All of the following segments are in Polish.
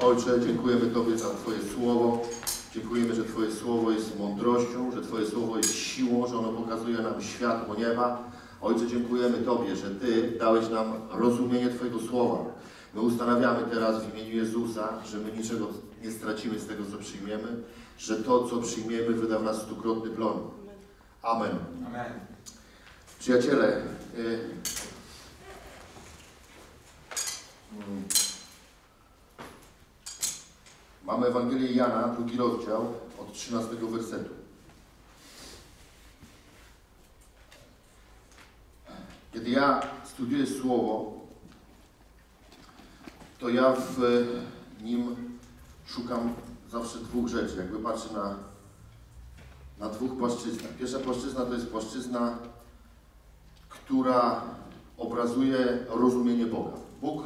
Ojcze, dziękujemy Tobie za Twoje Słowo. Dziękujemy, że Twoje Słowo jest mądrością, że Twoje Słowo jest siłą, że ono pokazuje nam światło nieba. Ojcze, dziękujemy Tobie, że Ty dałeś nam rozumienie Twojego Słowa. My ustanawiamy teraz w imieniu Jezusa, że my niczego nie stracimy z tego, co przyjmiemy, że to, co przyjmiemy, wyda w nas stukrotny plon. Amen. Amen. Przyjaciele, mamy Ewangelię Jana, 2 rozdział, od 13 wersetu. Kiedy ja studiuję Słowo, to ja w nim szukam zawsze dwóch rzeczy. Jakby patrzę na dwóch płaszczyznach. Pierwsza płaszczyzna to jest płaszczyzna, która obrazuje rozumienie Boga. Bóg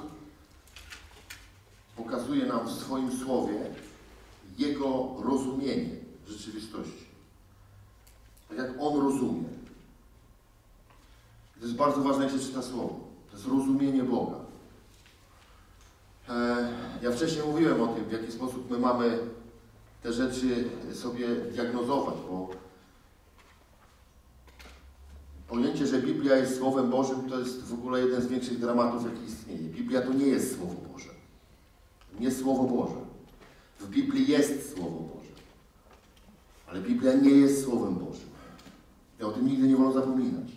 pokazuje nam w swoim Słowie Jego rozumienie rzeczywistości. Tak jak On rozumie. To jest bardzo ważne, jak się czyta Słowo. To jest rozumienie Boga. Ja wcześniej mówiłem o tym, w jaki sposób my mamy te rzeczy sobie diagnozować, bo pojęcie, że Biblia jest Słowem Bożym, to jest w ogóle jeden z większych dramatów, jaki istnieje. Biblia to nie jest Słowo Boże. Nie Słowo Boże. W Biblii jest Słowo Boże. Ale Biblia nie jest Słowem Bożym. I o tym nigdy nie wolno zapominać.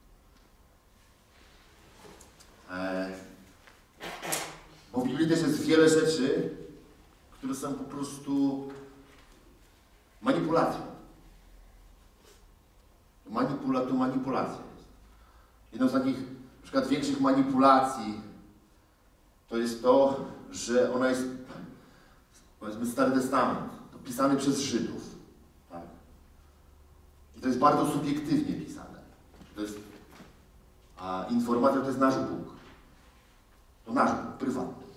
Bo w Biblii też jest wiele rzeczy, które są po prostu manipulacją. To manipulacja jest. Jedną z takich, na przykład, większych manipulacji to jest to, że ona jest, powiedzmy, Stary Testament, to pisany przez Żydów. Tak? I to jest bardzo subiektywnie pisane. To jest, a informacja to jest nasz Bóg. To nasz Bóg, prywatny.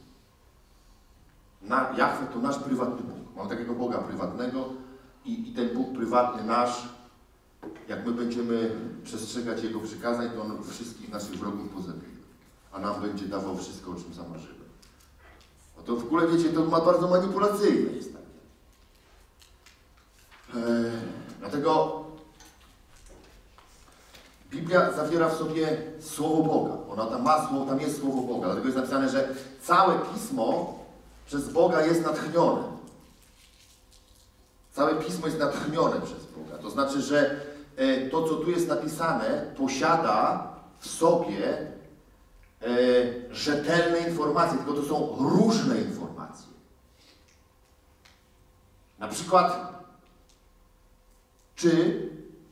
Jahwe to nasz prywatny Bóg. Mamy takiego Boga prywatnego i ten Bóg prywatny nasz, jak my będziemy przestrzegać Jego przykazań, to On wszystkich naszych wrogów pozabije. A nam będzie dawał wszystko, o czym zamarzymy. No to w ogóle, wiecie, to ma bardzo manipulacyjne jest takie. Dlatego Biblia zawiera w sobie Słowo Boga. Ona tam ma Słowo, tam jest Słowo Boga. Dlatego jest napisane, że całe Pismo przez Boga jest natchnione. Całe Pismo jest natchnione przez Boga. To znaczy, że to, co tu jest napisane, posiada w sobie rzetelne informacje, tylko to są różne informacje. Na przykład, czy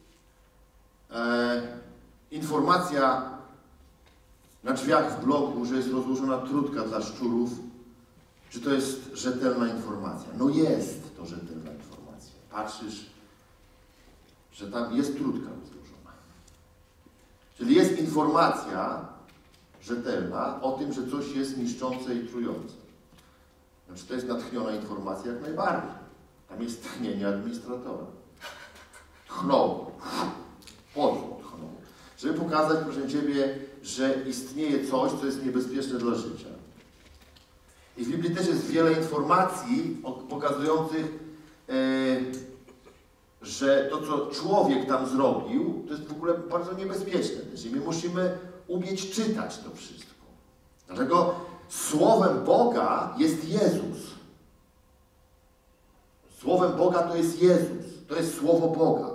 informacja na drzwiach w bloku, że jest rozłożona trutka dla szczurów, czy to jest rzetelna informacja? No jest to rzetelna informacja. Patrzysz, że tam jest trutka rozłożona. Czyli jest informacja rzetelna o tym, że coś jest niszczące i trujące. Znaczy to jest natchniona informacja jak najbardziej. Tam jest tchnienie administratora. Tchnął. Podwód tchnął. Żeby pokazać, proszę Ciebie, że istnieje coś, co jest niebezpieczne dla życia. I w Biblii też jest wiele informacji pokazujących, że to, co człowiek tam zrobił, to jest w ogóle bardzo niebezpieczne. I my musimy umieć czytać to wszystko. Dlatego Słowem Boga jest Jezus. Słowem Boga to jest Jezus. To jest Słowo Boga.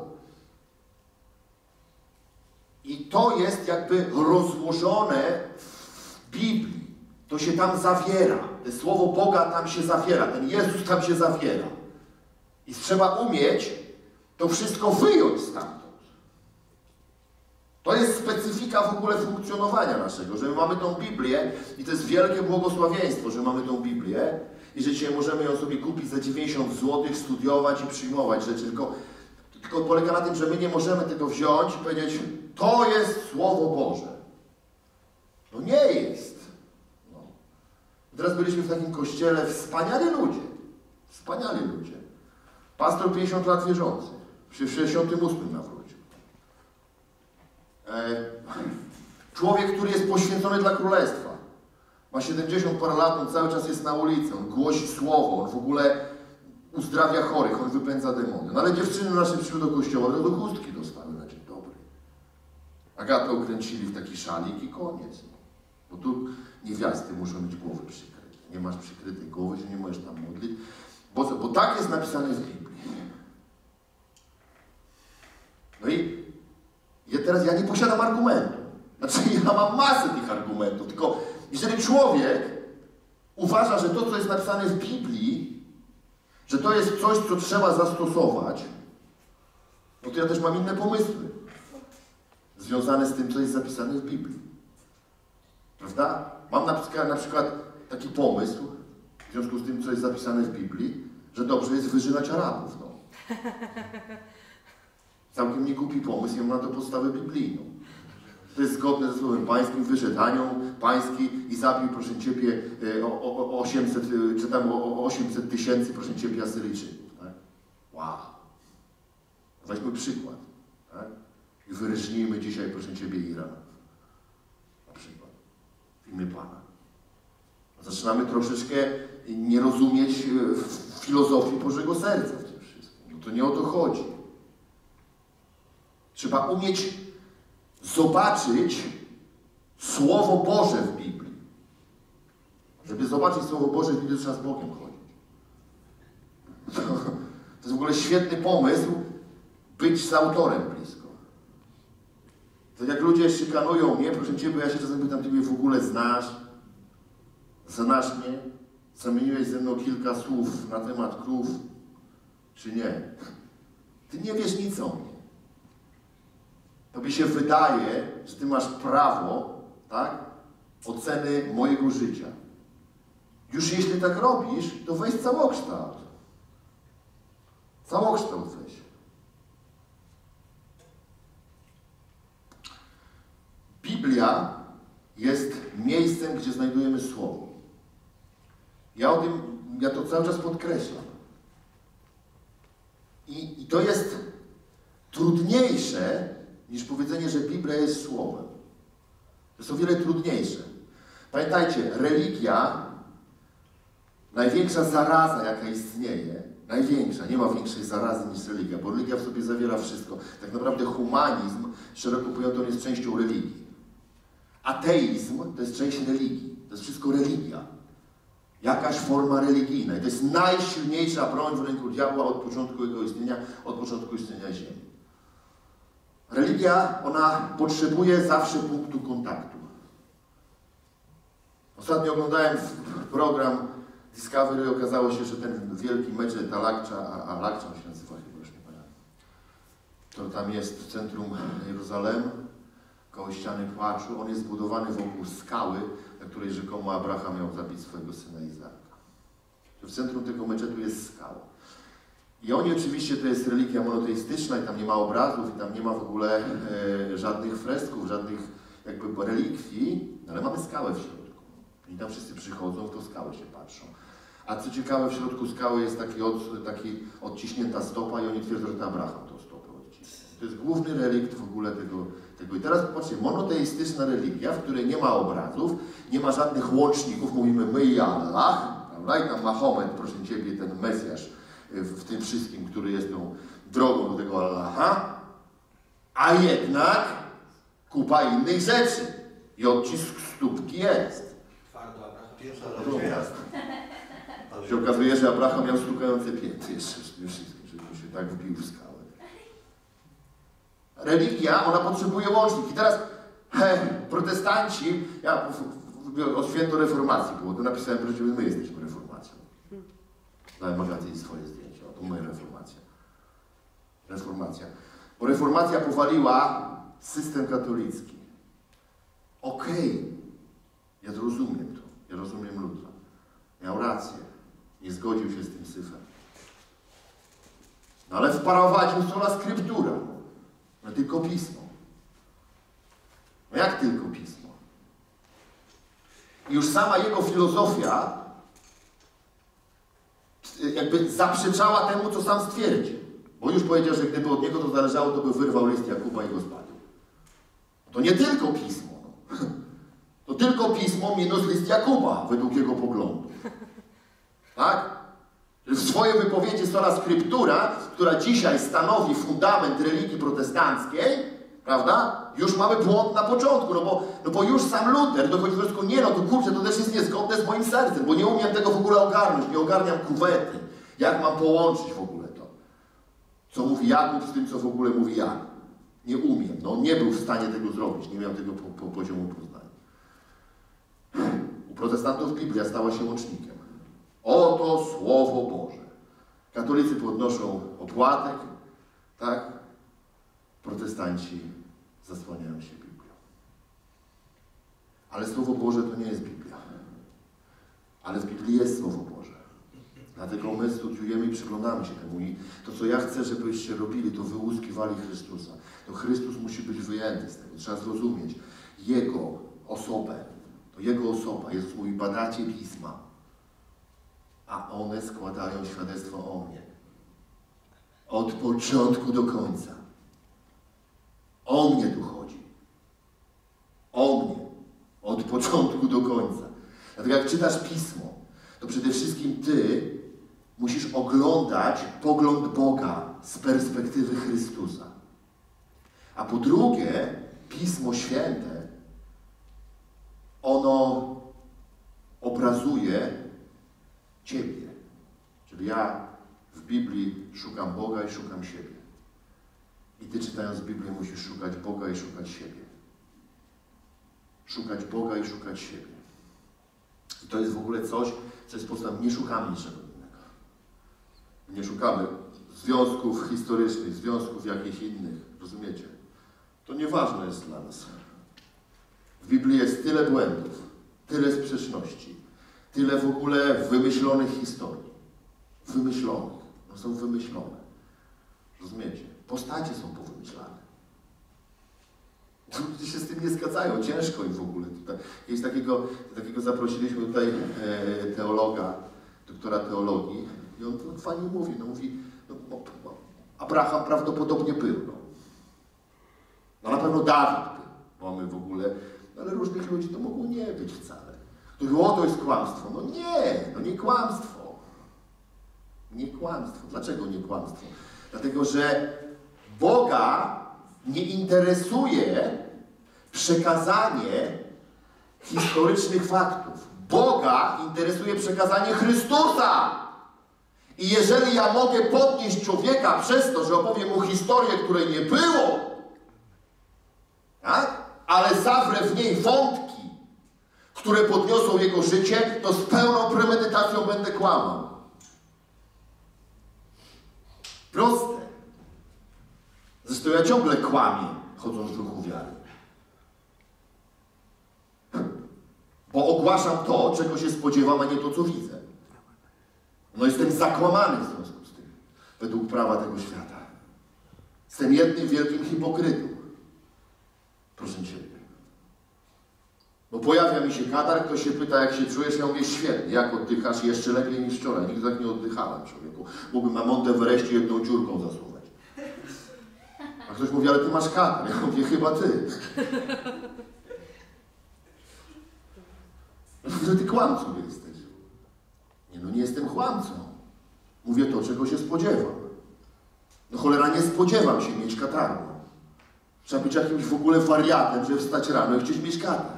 I to jest jakby rozłożone w Biblii. To się tam zawiera. To Słowo Boga tam się zawiera. Ten Jezus tam się zawiera. I trzeba umieć to wszystko wyjąć stamtąd. To jest specyfika w ogóle funkcjonowania naszego, że my mamy tą Biblię i to jest wielkie błogosławieństwo, że mamy tą Biblię i że dzisiaj możemy ją sobie kupić za 90 zł, studiować i przyjmować rzeczy. Tylko polega na tym, że my nie możemy tego wziąć i powiedzieć, to jest Słowo Boże. No nie jest. No. Teraz byliśmy w takim kościele, wspaniali ludzie. Wspaniali ludzie. Pastor 50 lat wierzący. W 68 nawrócił. Człowiek, który jest poświęcony dla Królestwa. Ma 70 parę lat, on cały czas jest na ulicy, on głosi słowo, on w ogóle uzdrawia chorych, on wypędza demony. No ale dziewczyny nasze przyszły do kościoła, to do chustki dostały na dzień dobry. Agatę ukręcili w taki szalik i koniec. Bo tu niewiasty muszą mieć głowy przykryte. Nie masz przykrytej głowy, że nie możesz tam modlić. Bo tak jest napisane w Biblii. No i teraz ja nie posiadam argumentu. Znaczy ja mam masę tych argumentów, tylko jeżeli człowiek uważa, że to, co jest napisane w Biblii, że to jest coś, co trzeba zastosować, no to ja też mam inne pomysły związane z tym, co jest zapisane w Biblii. Prawda? Mam na przykład taki pomysł, w związku z tym, co jest zapisane w Biblii, że dobrze jest wyżynać Arabów. No. Całkiem nie głupi pomysł, ja mam na to podstawę biblijną. To jest zgodne ze słowem pańskim, wyszedł anioł pański i zabił, proszę Ciebie, o 800, czy tam o 800 tysięcy, proszę Ciebie, Asyryjczyków. Tak? Wow. Weźmy przykład. Tak? I wyryżnijmy dzisiaj, proszę Ciebie, Iran. Na przykład. W imię Pana. Zaczynamy troszeczkę nie rozumieć filozofii Bożego Serca w tym wszystkim. No to nie o to chodzi. Trzeba umieć zobaczyć Słowo Boże w Biblii. Żeby zobaczyć Słowo Boże w Biblii, trzeba z Bogiem chodzić. To jest w ogóle świetny pomysł być z autorem blisko. To jak ludzie szykanują mnie, proszę Ciebie, ja się czasem pytam, Ty mnie w ogóle znasz? Znasz mnie? Zamieniłeś ze mną kilka słów na temat krów, czy nie? Ty nie wiesz nic o mnie. Tobie się wydaje, że Ty masz prawo, tak, oceny mojego życia. Już jeśli tak robisz, to weź całokształt. Całokształt weź. Biblia jest miejscem, gdzie znajdujemy Słowo. Ja to cały czas podkreślam. I to jest trudniejsze niż powiedzenie, że Biblia jest Słowem. To jest o wiele trudniejsze. Pamiętajcie, religia, największa zaraza, jaka istnieje, największa, nie ma większej zarazy niż religia, bo religia w sobie zawiera wszystko. Tak naprawdę humanizm, szeroko pojęty, jest częścią religii. Ateizm to jest część religii. To jest wszystko religia. Jakaś forma religijna. I to jest najsilniejsza broń w ręku diabła od początku jego istnienia, od początku istnienia Ziemi. Religia, ona potrzebuje zawsze punktu kontaktu. Ostatnio oglądałem program Discovery i okazało się, że ten wielki meczet Al-Aqsa, on się nazywa chyba, już nie pamiętam. To tam jest w centrum Jeruzalem, koło ściany płaczu. On jest zbudowany wokół skały, na której rzekomo Abraham miał zabić swojego syna Izaaka. W centrum tego meczetu jest skała. I oni oczywiście, to jest religia monoteistyczna i tam nie ma obrazów i tam nie ma w ogóle żadnych fresków, żadnych jakby relikwii, ale mamy skałę w środku. I tam wszyscy przychodzą, w tą skałę się patrzą. A co ciekawe, w środku skały jest taki odciśnięta stopa i oni twierdzą, że to Abraham tą stopę odcisnął. To jest główny relikt w ogóle tego. I teraz popatrzcie, monoteistyczna religia, w której nie ma obrazów, nie ma żadnych łączników, mówimy my i Allah, prawda? I tam Mahomet, proszę Ciebie, ten Mesjasz w tym wszystkim, który jest tą drogą do tego Allaha, a jednak kupa innych rzeczy. I odcisk stópki jest. Twardo Abraham. To się okazuje, że Abraham miał stukające pięty jeszcze w tym wszystkim, żeby się tak wbił w skałę. Religia, ona potrzebuje łącznik. I teraz protestanci, ja od święto reformacji było, to napisałem, że my jesteśmy reformacją. Dałem Agaty swoje zdjęcia, to moja reformacja. Reformacja. Bo reformacja powaliła system katolicki. Okej, ja rozumiem to, ja rozumiem Lutra. Miał rację, nie zgodził się z tym syfem. No ale wprowadził sola scriptura. No tylko Pismo. No jak tylko Pismo? I już sama jego filozofia jakby zaprzeczała temu, co sam stwierdził. Bo już powiedział, że gdyby od niego to zależało, to by wyrwał list Jakuba i go spalił. To nie tylko Pismo. No. To tylko pismo minus list Jakuba, według jego poglądu. Tak? W swojej wypowiedzi sola scriptura, która dzisiaj stanowi fundament religii protestanckiej, prawda? Już mamy błąd na początku, no bo już sam Luter dochodzi do wniosku, nie no, to kurczę, to też jest niezgodne z moim sercem, bo nie umiem tego w ogóle ogarnąć, nie ogarniam kuwety. Jak mam połączyć w ogóle to? Co mówi Jakub z tym, co w ogóle mówi Jan? Nie umiem. No on nie był w stanie tego zrobić, nie miał tego poziomu poznania. U protestantów Biblia stała się łącznikiem. Oto Słowo Boże. Katolicy podnoszą opłatek, tak? Protestanci zasłaniają się Biblią. Ale Słowo Boże to nie jest Biblia. Ale w Biblii jest Słowo Boże. Dlatego my studiujemy i przyglądamy się temu. I to, co ja chcę, żebyście robili, to wyłuskiwali Chrystusa. To Chrystus musi być wyjęty z tego. Trzeba zrozumieć Jego osobę. To Jego osoba. Jezus mówi, badacie Pisma, a one składają świadectwo o mnie. Od początku do końca. O mnie tu chodzi. O mnie. Od początku do końca. Dlatego jak czytasz Pismo, to przede wszystkim ty musisz oglądać pogląd Boga z perspektywy Chrystusa. A po drugie, Pismo Święte, ono obrazuje ciebie. Czyli ja w Biblii szukam Boga i szukam siebie. I ty, czytając Biblię, musisz szukać Boga i szukać siebie. Szukać Boga i szukać siebie. I to jest w ogóle coś, co jest podstawą. Nie szukamy niczego innego. Nie szukamy związków historycznych, związków jakichś innych. Rozumiecie? To nieważne jest dla nas. W Biblii jest tyle błędów, tyle sprzeczności, tyle w ogóle wymyślonych historii. Wymyślonych. No są wymyślone. Rozumiecie? Postacie są powymyślane. Ludzie się z tym nie zgadzają, ciężko im w ogóle. Kiedyś takiego zaprosiliśmy tutaj teologa, doktora teologii i on to fajnie mówi, Abraham prawdopodobnie był. No na pewno Dawid był, mamy w ogóle, ale różnych ludzi to mogło nie być wcale. Ktoś mówi, to jest kłamstwo. No nie kłamstwo. Nie kłamstwo. Dlaczego nie kłamstwo? Dlatego, że Boga nie interesuje przekazanie historycznych faktów. Boga interesuje przekazanie Chrystusa. I jeżeli ja mogę podnieść człowieka przez to, że opowiem mu historię, której nie było, tak? Ale zawrę w niej wątki, które podniosą jego życie, to z pełną premedytacją będę kłamał. Proste. Zresztą ja ciągle kłamię, chodząc w ruchu wiary. Bo ogłaszam to, czego się spodziewam, a nie to, co widzę. No jestem zakłamany w związku z tym, według prawa tego świata. Jestem jednym wielkim hipokrytą. Proszę Ciebie. Bo pojawia mi się katar, ktoś się pyta, jak się czujesz, ja mówię, świetnie, jak oddychasz? Jeszcze lepiej niż wczoraj. Nigdy tak nie oddychałem, człowieku. Mógłbym na Monteverestie jedną dziurką zasuwać. A ktoś mówi, ale ty masz katar. Ja mówię, chyba ty. Że ty kłamcą jesteś. Nie jestem kłamcą. Mówię to, czego się spodziewam. No cholera, nie spodziewam się mieć kataru. Trzeba być jakimś w ogóle wariatem, żeby wstać rano i chcieć mieć katar.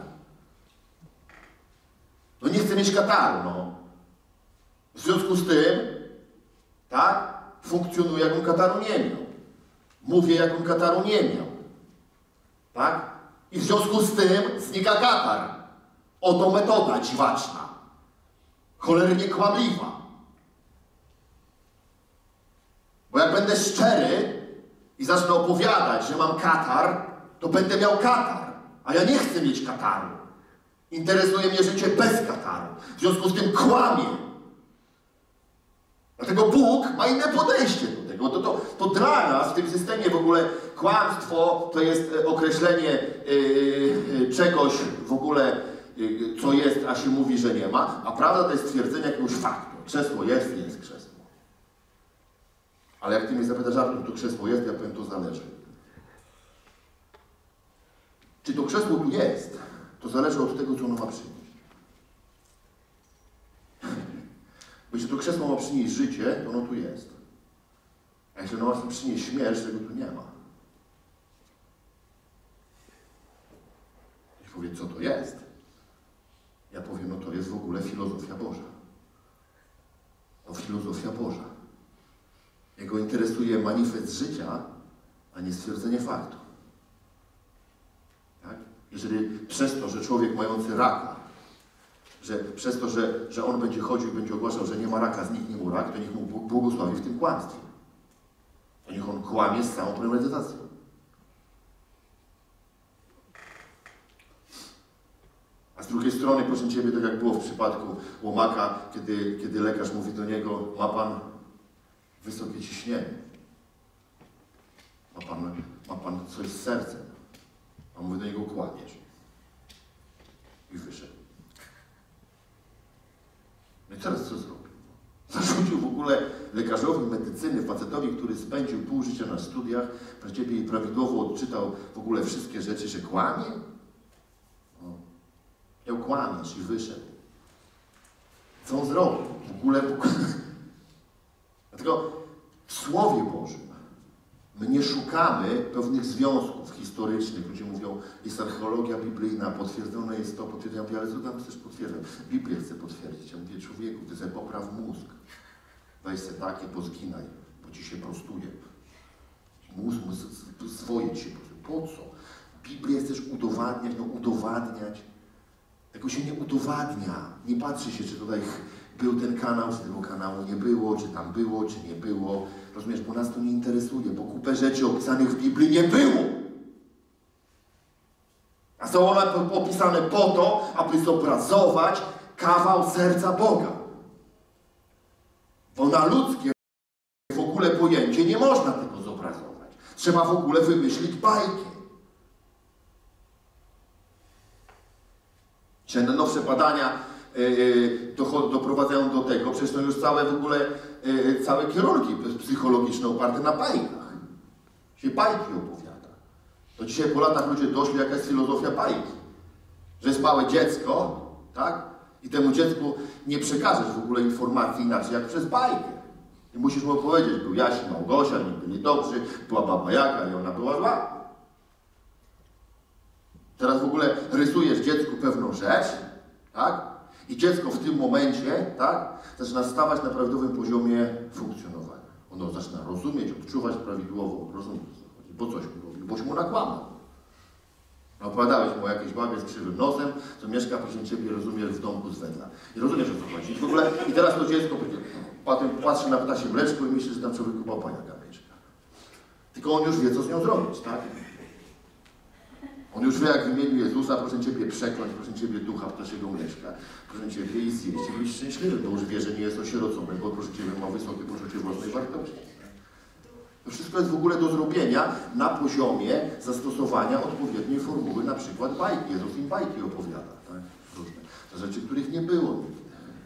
No nie chcę mieć kataru, W związku z tym, tak, funkcjonuję, jakbym kataru nie miał. Mówię, jakbym kataru nie miał. Tak? I w związku z tym znika katar. Oto metoda dziwaczna. Cholernie kłamliwa. Bo jak będę szczery i zacznę opowiadać, że mam katar, to będę miał katar. A ja nie chcę mieć kataru. Interesuje mnie życie bez kataru. W związku z tym kłamię. Dlatego Bóg ma inne podejście do tego. To dla nas w tym systemie w ogóle kłamstwo to jest określenie czegoś w ogóle, co jest, a się mówi, że nie ma, a prawda to jest stwierdzenie jakiegoś faktu. Krzesło jest krzesło. Ale jak ty mnie zapytasz, Artur, to krzesło jest, ja powiem, to zależy. Czy to krzesło tu jest, To zależy od tego, co ono ma przynieść. Bo jeśli to krzesło ma przynieść życie, to ono tu jest. A jeśli ono ma przynieść śmierć, tego tu nie ma. I powie, co to jest? Ja powiem, no to jest w ogóle filozofia Boża. To filozofia Boża. Jego interesuje manifest życia, a nie stwierdzenie faktu. Tak? Jeżeli przez to, że człowiek mający raka, że przez to, że on będzie chodził i będzie ogłaszał, że nie ma raka, zniknie mu rak, to niech mu Bóg błogosławi w tym kłamstwie. To niech on kłamie z całą premedytacją. A z drugiej strony, proszę Ciebie, tak jak było w przypadku Łomaka, kiedy lekarz mówi do niego, ma Pan wysokie ciśnienie. Ma pan coś z sercem. A mówi do niego, kłamiesz. I wyszedł. No i teraz co zrobił? Zarzucił w ogóle lekarzowi medycyny, facetowi, który spędził pół życia na studiach, dla Ciebie i prawidłowo odczytał w ogóle wszystkie rzeczy, że kłamie? No. Miał kłamiesz i wyszedł. Co on zrobił? W ogóle... Dlatego w Słowie Bożym my nie szukamy pewnych związków historycznych. Ludzie mówią, jest archeologia biblijna, potwierdzone jest to, potwierdzone. Ja mówię, ale co tam chcesz potwierdzać? Biblię chcę potwierdzić. Ja mówię, człowieku, ty sobie popraw mózg. Weź se takie, pozginaj, bo ci się prostuje. Mózg swoje ci się prostuje. Po co? Biblię chcesz udowadniać, no udowadniać. Tego się nie udowadnia. Nie patrzy się, czy tutaj był ten kanał, czy tego kanału nie było, czy tam było, czy nie było. Rozumiesz, bo nas to nie interesuje, bo kupę rzeczy opisanych w Biblii nie było. A są one opisane po to, aby zobrazować kawał serca Boga. Bo na ludzkie w ogóle pojęcie nie można tego zobrazować. Trzeba w ogóle wymyślić bajkę. Dzisiaj najnowsze badania doprowadzają do tego, przecież to już całe kierunki psychologiczne oparte na bajkach. Się bajki opowiada. To dzisiaj po latach ludzie doszli, jaka jest filozofia bajki. Że jest małe dziecko, tak? I temu dziecku nie przekażesz w ogóle informacji inaczej jak przez bajkę. I musisz mu powiedzieć, był Jaś i Małgosia, oni byli dobrzy, była Baba Jaga i ona była zła. Teraz w ogóle rysujesz dziecku pewną rzecz, tak? I dziecko w tym momencie, tak, zaczyna stawać na prawidłowym poziomie funkcjonowania. Ono zaczyna rozumieć, odczuwać prawidłowo, rozumieć, o co chodzi, bo coś mu robił, boś mu nakłamał. Opowiadałeś mu o jakiejś babie z krzywym nosem, co mieszka, proszę Ciebie, rozumiesz, w domku z węgla. I rozumiesz, o co chodzi. I teraz to dziecko potem patrzy na ptasie mleczko i myśli, że tam człowieku Baba Jaga mieszka. Tylko on już wie, co z nią zrobić, tak? On już wie, jak w imieniu Jezusa, proszę Ciebie, przekląć, proszę Ciebie, ducha ptasiego mleczka, proszę Ciebie, i zjeść i być szczęśliwy, bo już wie, że nie jest osierocony, bo proszę Ciebie, ma wysokie poczucie własnej wartości. To wszystko jest w ogóle do zrobienia na poziomie zastosowania odpowiedniej formuły, na przykład bajki. Jezus im bajki opowiada, tak? Różne. To rzeczy, których nie było nigdy.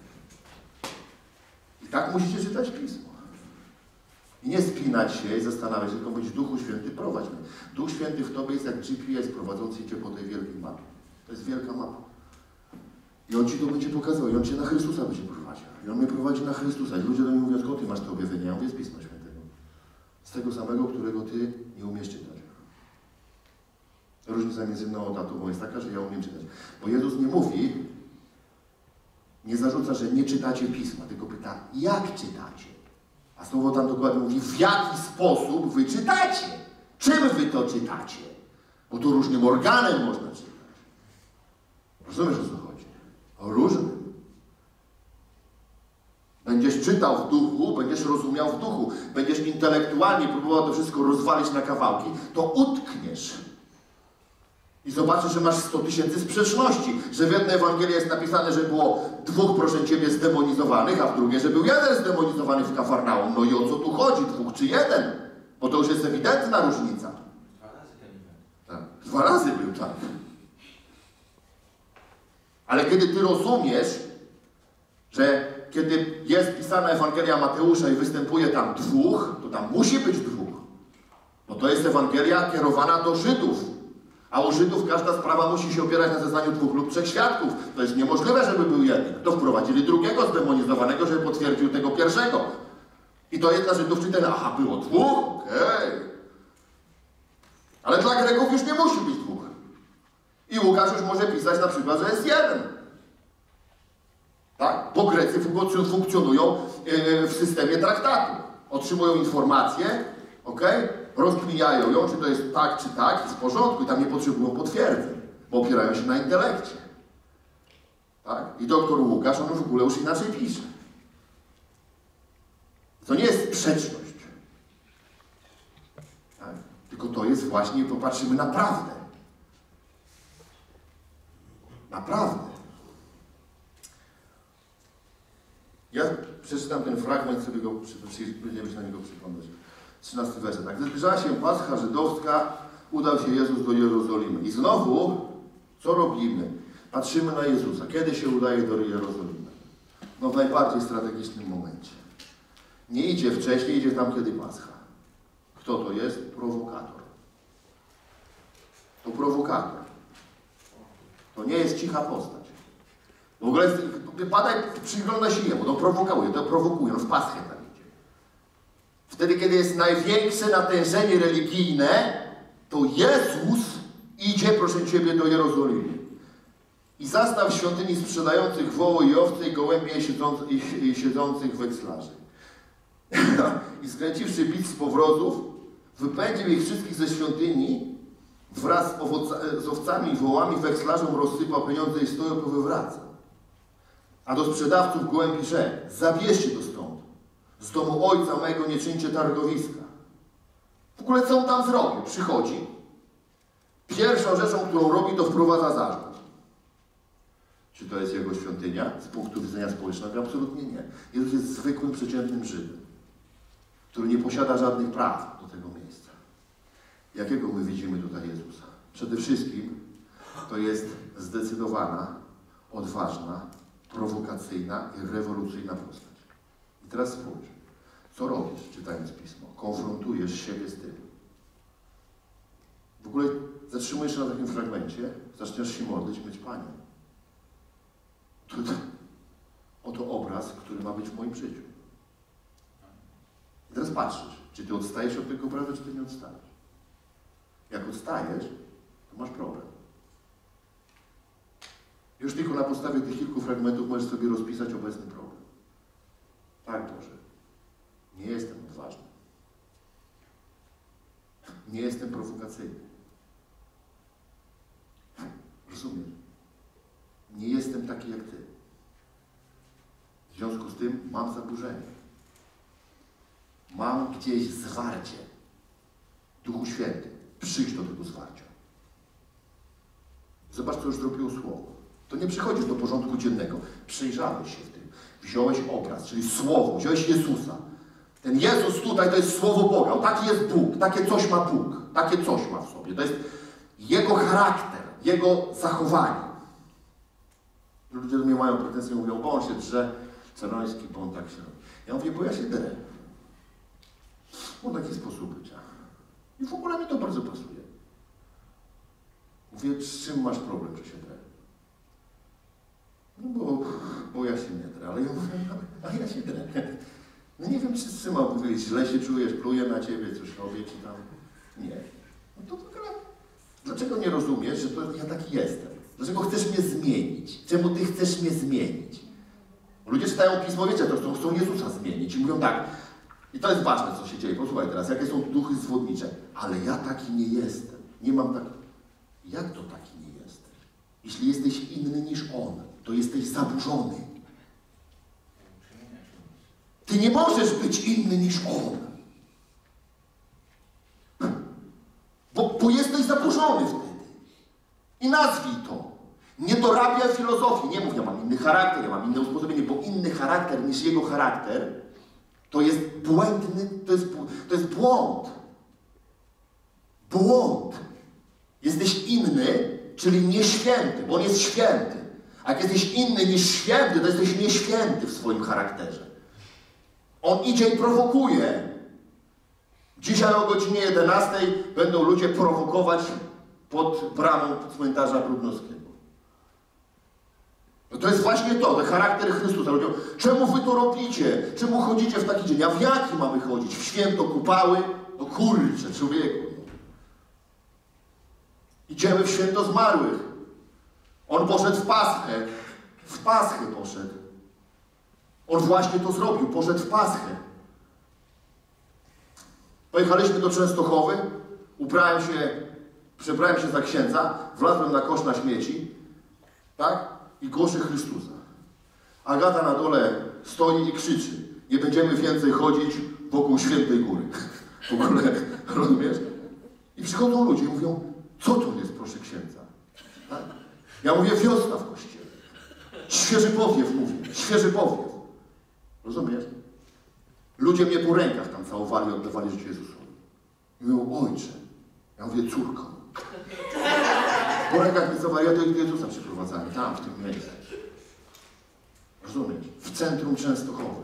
I tak musicie czytać Pismo. I nie spinać się i zastanawiać się, tylko być Duchu Święty, prowadź mnie. Duch Święty w Tobie jest jak GPS prowadzący Cię po tej wielkiej mapie. To jest wielka mapa. I On Ci to będzie pokazywał. I On Cię na Chrystusa będzie prowadził. I On mnie prowadzi na Chrystusa. I ludzie do mnie mówią, skąd Ty masz to objawienie? Ja mówię z Pisma Świętego. Z tego samego, którego Ty nie umiesz czytać. Różnica między mną a tatą jest taka, że ja umiem czytać. Bo Jezus nie mówi, nie zarzuca, że nie czytacie Pisma, tylko pyta, jak czytacie? A słowo tam dokładnie mówi, w jaki sposób wy czytacie? Czym wy to czytacie? Bo to różnym organem można czytać. Rozumiesz, o co chodzi? O różnym. Będziesz czytał w duchu, będziesz rozumiał w duchu, będziesz intelektualnie próbował to wszystko rozwalić na kawałki, to utkniesz. I zobaczysz, że masz 100 000 sprzeczności, że w jednej Ewangelii jest napisane, że było 2, proszę Ciebie, zdemonizowanych, a w drugiej, że był 1 zdemonizowany w Kafarnaum. No i o co tu chodzi? 2 czy 1? Bo to już jest ewidentna różnica. 2 razy ten event. Tak, 2 razy był, tak. Ale kiedy Ty rozumiesz, że kiedy jest pisana Ewangelia Mateusza i występuje tam 2, to tam musi być 2. Bo to jest Ewangelia kierowana do Żydów. A u Żydów każda sprawa musi się opierać na zeznaniu 2 lub 3 świadków. To jest niemożliwe, żeby był jeden. To wprowadzili drugiego zdemonizowanego, żeby potwierdził tego pierwszego. I to jest dla Żydów czytane, aha, było 2? Okej. Ale dla Greków już nie musi być 2. I Łukasz już może pisać na przykład, że jest 1. Tak? Bo Grecy funkcjonują w systemie traktatu. Otrzymują informację, rozkminiają ją, czy to jest tak, czy tak, jest w porządku i tam nie potrzebują potwierdzeń, bo opierają się na intelekcie. Tak? I doktor Łukasz, on w ogóle już inaczej pisze. To nie jest sprzeczność. Tak? Tylko to jest właśnie, popatrzymy na prawdę. Naprawdę. Ja przeczytam ten fragment, sobie go będziemy się na niego przyglądać. 13 werset. Tak, gdy zbliżała się Pascha żydowska, udał się Jezus do Jerozolimy. I znowu, co robimy? Patrzymy na Jezusa. Kiedy się udaje do Jerozolimy? No w najbardziej strategicznym momencie. Nie idzie wcześniej, idzie tam, kiedy Pascha. Kto to jest? Prowokator. To prowokator. To nie jest cicha postać. W ogóle przygląda się jemu, to prowokuje, on w Paschę tam idzie. Wtedy, kiedy jest największe natężenie religijne, to Jezus idzie, proszę Ciebie, do Jerozolimy. I zastał w świątyni sprzedających woły i owce i gołębie i siedzących wekslarzy. I skręciwszy bic z powrozów, wypędził ich wszystkich ze świątyni, wraz z owcami i wołami wekslarzom rozsypał pieniądze i stoją powywracał. A do sprzedawców gołębi rzekł: zabierzcie to stąd. Z domu ojca mego nie czyńcie targowiska. W ogóle co on tam zrobił? Przychodzi. Pierwszą rzeczą, którą robi, to wprowadza zarzut. Czy to jest jego świątynia z punktu widzenia społecznego? Absolutnie nie. Jezus jest zwykłym, przeciętnym Żydem, który nie posiada żadnych praw do tego miejsca. Jakiego my widzimy tutaj Jezusa? Przede wszystkim to jest zdecydowana, odważna, prowokacyjna i rewolucyjna postać. I teraz spójrz, co robisz, czytając Pismo? Konfrontujesz siebie z tym. W ogóle zatrzymujesz się na takim fragmencie, zaczniesz się modlić, myć Panie. Oto obraz, który ma być w moim życiu. I teraz patrzysz, czy ty odstajesz od tego obrazu, czy ty nie odstajesz. Jak odstajesz, to masz problem. Już tylko na podstawie tych kilku fragmentów możesz sobie rozpisać obecny problem. Tak, Boże, nie jestem odważny. Nie jestem prowokacyjny. Rozumiesz? Nie jestem taki jak Ty. W związku z tym mam zaburzenie. Mam gdzieś zwarcie. Duchu Święty, przyjdź do tego zwarcia. Zobacz, co już zrobiło Słowo. To nie przychodzisz do porządku dziennego. Przejrzałeś się w tym. Wziąłeś obraz, czyli Słowo, wziąłeś Jezusa. Ten Jezus tutaj to jest Słowo Boga. O, taki jest Bóg, takie coś ma Bóg. Takie coś ma w sobie. To jest Jego charakter, Jego zachowanie. Ludzie do mnie mają pretensje, mówią, bo on się drze, Ceroński, bo on tak się robi. Ja mówię, bo ja się drę. Bo taki sposób bycia. I w ogóle mi to bardzo pasuje. Mówię, z czym masz problem, że się drę? No bo ja się nie drę, ale ja mówię, a ja się drę. No nie wiem, czy z czym mam powiedzieć, źle się czujesz, pluję na ciebie, coś robię ci tam. Nie. No to w ogóle, dlaczego nie rozumiesz, że to ja taki jestem? Dlaczego chcesz mnie zmienić? Czemu ty chcesz mnie zmienić? Ludzie czytają Pismo, wiecie, to chcą Jezusa zmienić i mówią tak. I to jest ważne, co się dzieje. Posłuchaj teraz, jakie są duchy zwodnicze. Ale ja taki nie jestem. Nie mam tak. Jak to taki nie jesteś? Jeśli jesteś inny niż on, to jesteś zaburzony. Ty nie możesz być inny niż on. Bo jesteś zaburzony wtedy. I nazwij to. Nie dorabiaj filozofii. Nie mów, ja mam inny charakter, ja mam inne usposobienie, bo inny charakter niż jego charakter to jest błędny, to jest błąd. Błąd. Jesteś inny, czyli nieświęty, bo on jest święty. A jak jesteś inny niż święty, to jesteś nieświęty w swoim charakterze. On idzie i prowokuje. Dzisiaj o godzinie 11 będą ludzie prowokować pod bramą cmentarza Brudnowskiego. No to jest właśnie to, ten charakter Chrystusa. Ludzie, czemu wy to robicie? Czemu chodzicie w taki dzień? A w jaki mamy chodzić? W święto kupały? No kurczę, człowieku. Idziemy w święto zmarłych. On poszedł w Paschę. W Paschę poszedł. On właśnie to zrobił. Poszedł w Paschę. Pojechaliśmy do Częstochowy. Przebrałem się za księdza. Wlazłem na kosz na śmieci. Tak? I głoszę Chrystusa. Agata na dole stoi i krzyczy. Nie będziemy więcej chodzić wokół Świętej Góry. W ogóle, rozumiesz? I przychodzą ludzie i mówią, co to jest, proszę księdza? Tak? Ja mówię, wiosna w kościele. Świeży powiew, mówię. Świeży powiew. Rozumiesz? Ludzie mnie po rękach tam całowali, oddawali życie Jezusowi. I mówią, ojcze. Ja mówię, córko. Po rękach mnie całowali, ja do Jezusa przyprowadzałem, tam, w tym miejscu. Rozumiesz? W centrum Częstochowy.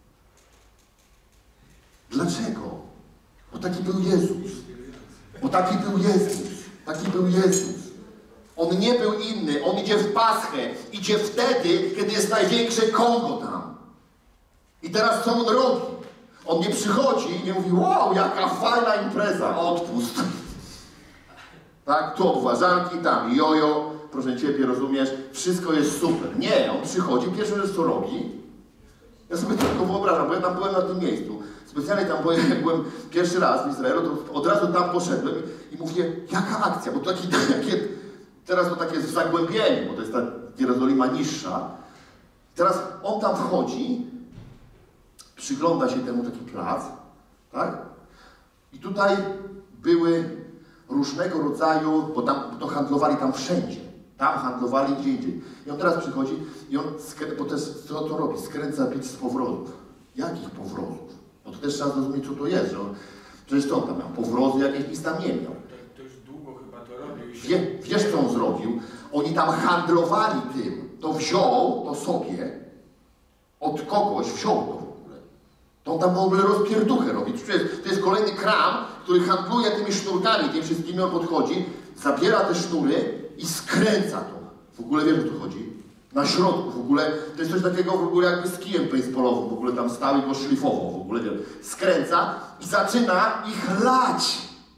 Dlaczego? Bo taki był Jezus. Bo taki był Jezus. Taki był Jezus. On nie był inny. On idzie w Paschę. Idzie wtedy, kiedy jest największe Kongo tam. I teraz co on robi? On nie przychodzi i nie mówi, wow, jaka fajna impreza, odpust. Tak, tu obważanki, tam jojo, proszę Ciebie, rozumiesz, wszystko jest super. Nie, on przychodzi, pierwszą rzecz co robi, ja sobie to tylko wyobrażam, bo ja tam byłem na tym miejscu. Specjalnie tam byłem, jak byłem pierwszy raz w Izraelu, to od razu tam poszedłem i mówię, jaka akcja, bo to teraz to takie jest w Zagłębieniu, bo to jest ta Jerozolima niższa. Teraz on tam wchodzi, przygląda się temu taki plac, tak? I tutaj były różnego rodzaju, bo to handlowali tam wszędzie. Tam handlowali gdzie indziej. I on teraz przychodzi i on, bo to jest, co to robi? Skręca bić z powrotów. Jakich powrotów? No to też trzeba zrozumieć, co to jest. Że on, przecież co on tam miał? Powrozy jakieś nic tam nie miał. To już długo chyba to robił. Wiesz, co on zrobił? Oni tam handlowali tym. To wziął to sobie, od kogoś wziął to w ogóle. To on tam w ogóle rozpierduchę robi. To jest kolejny kram, który handluje tymi sznurkami, tymi wszystkimi. On podchodzi, zabiera te sznury i skręca to. W ogóle wiesz, o co chodzi? Na środku w ogóle, to jest coś takiego w ogóle jakby z kijem baseballowym, w ogóle tam stał i go szlifował, w ogóle skręca i zaczyna ich lać.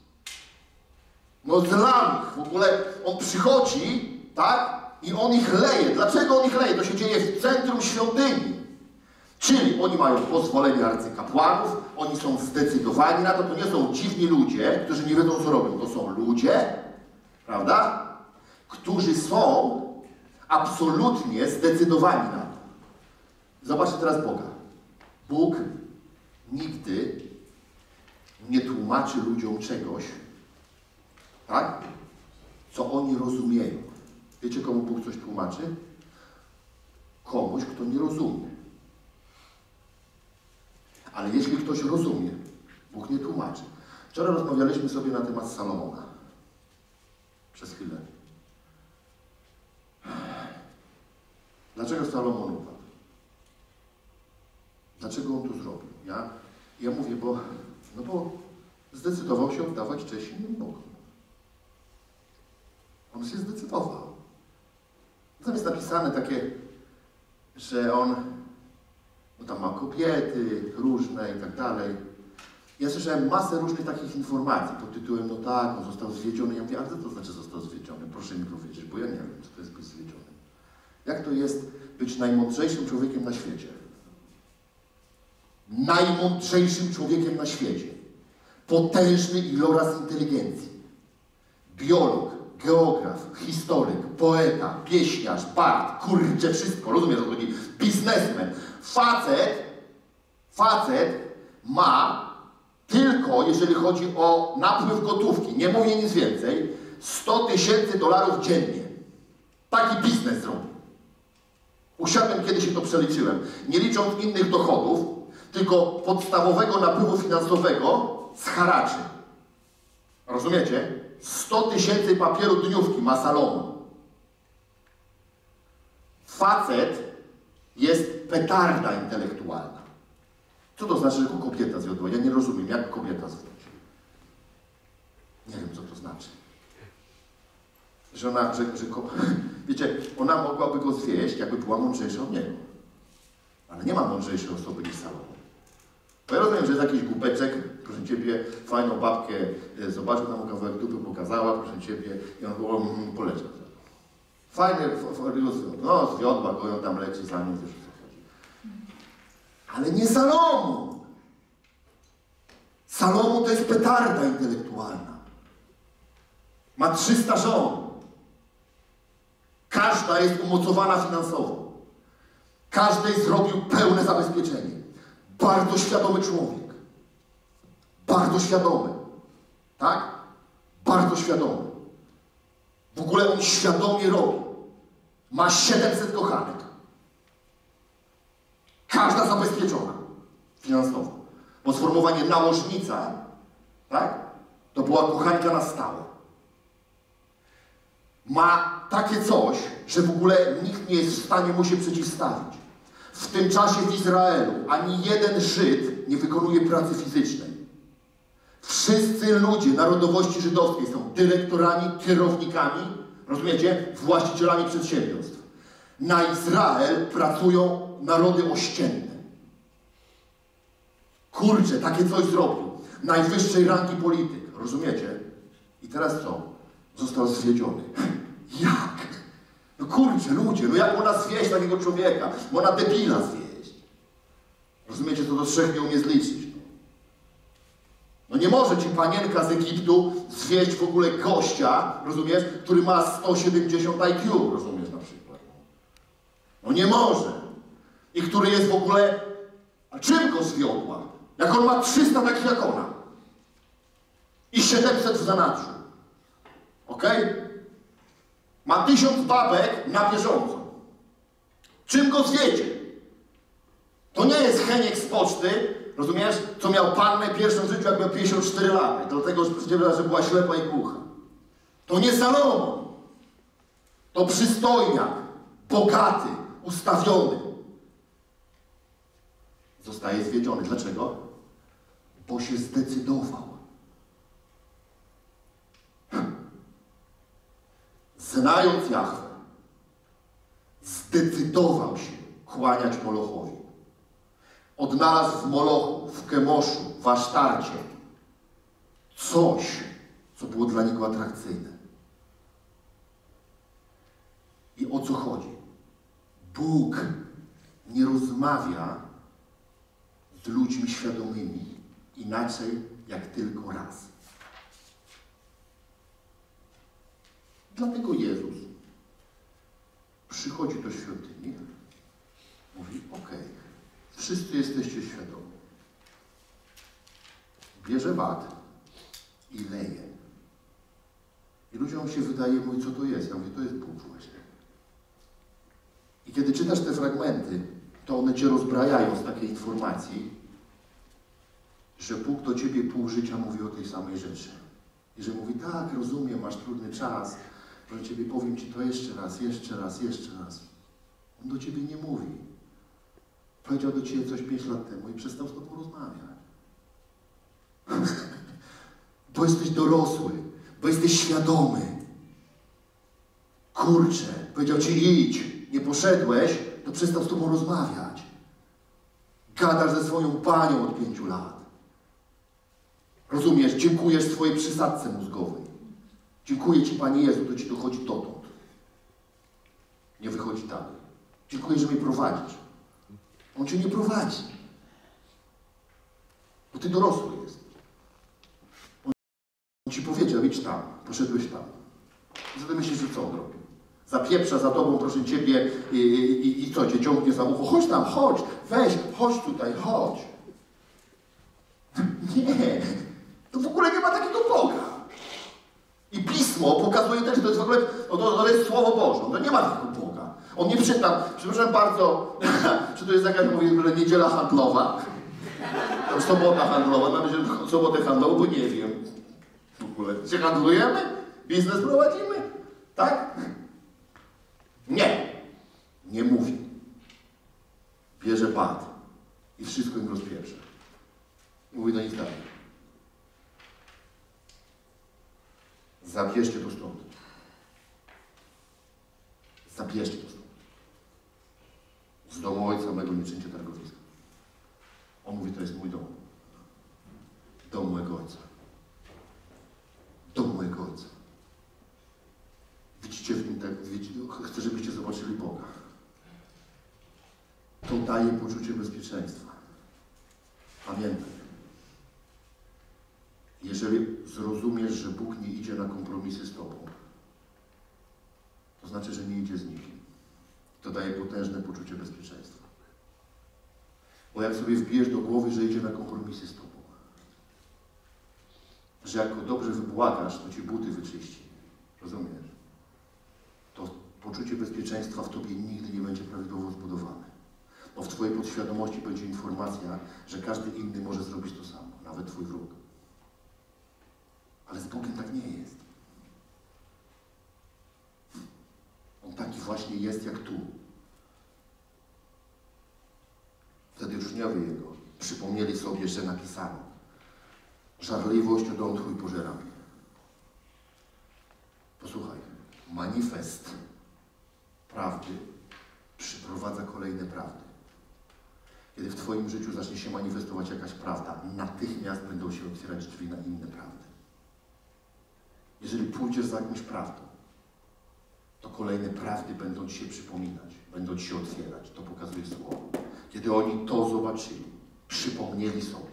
No zlam ich, w ogóle on przychodzi, tak? I on ich leje. Dlaczego on ich leje? To się dzieje w centrum świątyni. Czyli oni mają pozwolenie arcykapłanów, oni są zdecydowani na to, to nie są dziwni ludzie, którzy nie wiedzą, co robią. To są ludzie, prawda? Którzy są absolutnie zdecydowani na to. Zobaczcie teraz Boga. Bóg nigdy nie tłumaczy ludziom czegoś, tak? Co oni rozumieją. Wiecie, komu Bóg coś tłumaczy? Komuś, kto nie rozumie. Ale jeśli ktoś rozumie, Bóg nie tłumaczy. Wczoraj rozmawialiśmy sobie na temat Salomona. Przez chwilę. Dlaczego Salomon upadł? Dlaczego on to zrobił? Ja mówię, bo zdecydował się oddawać cześć innym Bogom. On się zdecydował. Tam jest napisane takie, że on tam ma kobiety różne i tak dalej. Ja słyszałem masę różnych takich informacji pod tytułem, no tak, on został zwiedziony. Ja mówię, a co to znaczy został zwiedziony? Proszę mi powiedzieć, bo ja nie wiem, co to jest być zwiedziony. Jak to jest być najmądrzejszym człowiekiem na świecie? Najmądrzejszym człowiekiem na świecie. Potężny iloraz inteligencji. Biolog, geograf, historyk, poeta, pieśniarz, bard, kurczę, wszystko, rozumiesz, o co chodzi? Biznesmen. Facet ma tylko, jeżeli chodzi o napływ gotówki, nie mówię nic więcej, $100 000 dziennie. Taki biznes zrobił. Usiadłem kiedyś i to przeliczyłem. Nie licząc innych dochodów, tylko podstawowego napływu finansowego z haraczy. Rozumiecie? 100 000 papieru dniówki ma Salomon. Facet jest petarda intelektualna. Co to znaczy, że go kobieta zwiodła? Ja nie rozumiem, jak kobieta zwiodła. Nie wiem, co to znaczy. wiecie, ona mogłaby go zwieść, jakby była mądrzejsza od niego. Ale nie ma mądrzejszej osoby niż Salomon. Bo ja rozumiem, że jest jakiś głupeczek, proszę Ciebie, fajną babkę zobaczył, tam mu kawałek dupy pokazała, proszę Ciebie, i on poleciał. Fajnie, no zwiodła go, ją tam leci za nim, wiesz o co chodzi. Ale nie Salomon! Salomon to jest petarda intelektualna. Ma 300 żon. Każda jest umocowana finansowo. Każdej zrobił pełne zabezpieczenie. Bardzo świadomy człowiek. Bardzo świadomy. Tak? Bardzo świadomy. W ogóle on świadomie robi. Ma 700 kochanek. Każda zabezpieczona finansowo. Bo sformułowanie nałożnica, tak? To była kochanka na stałe. Ma takie coś, że w ogóle nikt nie jest w stanie mu się przeciwstawić. W tym czasie w Izraelu ani jeden Żyd nie wykonuje pracy fizycznej. Wszyscy ludzie narodowości żydowskiej są dyrektorami, kierownikami, rozumiecie, właścicielami przedsiębiorstw. Na Izrael pracują narody ościenne. Kurczę, takie coś zrobił. Najwyższej rangi polityk, rozumiecie? I teraz co? Został zwiedziony. Jak? No kurczę, ludzie, no jak można zwieść takiego człowieka? Można debila zwieść. Rozumiecie, to do 3 nie umie zliczyć. No nie może ci panienka z Egiptu zwieść w ogóle gościa, rozumiesz, który ma 170 IQ, rozumiesz na przykład. No nie może. I który jest w ogóle... A czym go zwiodła? Jak on ma 300 takich jak ona. I 700 w zanadrzu. Okej? Ma 1000 babek na bieżąco. Czym go zwiedzie? To nie jest Heniek z poczty, rozumiesz, co miał pannę pierwszą w życiu, jak miał 54 lata. I dlatego, że była ślepa i głucha. To nie Salomon. To przystojniak, bogaty, ustawiony. Zostaje zwiedziony. Dlaczego? Bo się zdecydował. Znając Jahwe, zdecydował się kłaniać Molochowi. Odnalazł w Molochu, w Kemoszu, w Asztarcie coś, co było dla niego atrakcyjne. I o co chodzi? Bóg nie rozmawia z ludźmi świadomymi inaczej jak tylko raz. Dlatego Jezus przychodzi do świątyni, mówi, okej, wszyscy jesteście świadomi. Bierze bat i leje. I ludziom się wydaje, mówi, co to jest? Ja mówię, to jest Bóg właśnie. I kiedy czytasz te fragmenty, to one cię rozbrajają z takiej informacji, że Bóg do ciebie pół życia mówi o tej samej rzeczy. I że mówi, tak, rozumiem, masz trudny czas, proszę ciebie, powiem ci to jeszcze raz, jeszcze raz, jeszcze raz. On do ciebie nie mówi. Powiedział do ciebie coś 5 lat temu i przestał z tobą rozmawiać. Bo jesteś dorosły, bo jesteś świadomy. Kurczę, powiedział ci idź, nie poszedłeś, to przestał z tobą rozmawiać. Gadasz ze swoją panią od 5 lat. Rozumiesz, dziękujesz swojej przysadce mózgowej. Dziękuję ci, Panie Jezu, to ci dochodzi dotąd. Nie wychodzi dalej. Dziękuję, że mnie prowadzisz. On cię nie prowadzi. Bo ty dorosły jesteś. On ci powiedział, idź tam, poszedłeś tam. I co ty myślisz, że co on robi? Zapieprza za tobą, proszę ciebie, i co, cię ciągnie za ucho? Chodź tam, chodź, weź, chodź tutaj, chodź. Nie, to w ogóle nie ma takiego Boga. I Pismo pokazuje też, że to jest w ogóle, to jest Słowo Boże, to nie ma takiego Boga. On nie przytam, przepraszam bardzo, czy to jest jakaś, mówię, że niedziela handlowa, sobota handlowa, na razie sobotę handlową, bo nie wiem. W ogóle, się handlujemy? Biznes prowadzimy? Tak? Nie. Nie mówi. Bierze bat i wszystko im rozpieprza. I mówi do nich tak. Zabierzcie to stąd. Zabierzcie to stąd. Z domu ojca mego nie czyńcie targowiska. On mówi, to jest mój dom. Dom mojego ojca. Dom mojego ojca. Widzicie w nim tak, chcę, żebyście zobaczyli Boga. To daje poczucie bezpieczeństwa. Pamiętaj, jeżeli zrozumiesz, że Bóg nie idzie na kompromisy z tobą, to znaczy, że nie idzie z nikim. To daje potężne poczucie bezpieczeństwa. Bo jak sobie wbijesz do głowy, że idzie na kompromisy z tobą, że jak go dobrze wybłagasz, to ci buty wyczyści. Rozumiesz? To poczucie bezpieczeństwa w tobie nigdy nie będzie prawidłowo zbudowane. Bo w twojej podświadomości będzie informacja, że każdy inny może zrobić to samo, nawet twój wróg. Ale z Bogiem tak nie jest. On taki właśnie jest jak tu. Wtedy uczniowie Jego przypomnieli sobie, że napisano: żarliwością dom Twój pożera mnie. Posłuchaj, manifest prawdy przyprowadza kolejne prawdy. Kiedy w Twoim życiu zacznie się manifestować jakaś prawda, natychmiast będą się otwierać drzwi na inne prawdy. Jeżeli pójdziesz za jakąś prawdą, to kolejne prawdy będą Ci się przypominać, będą Ci się otwierać. To pokazuje Słowo. Kiedy oni to zobaczyli, przypomnieli sobie.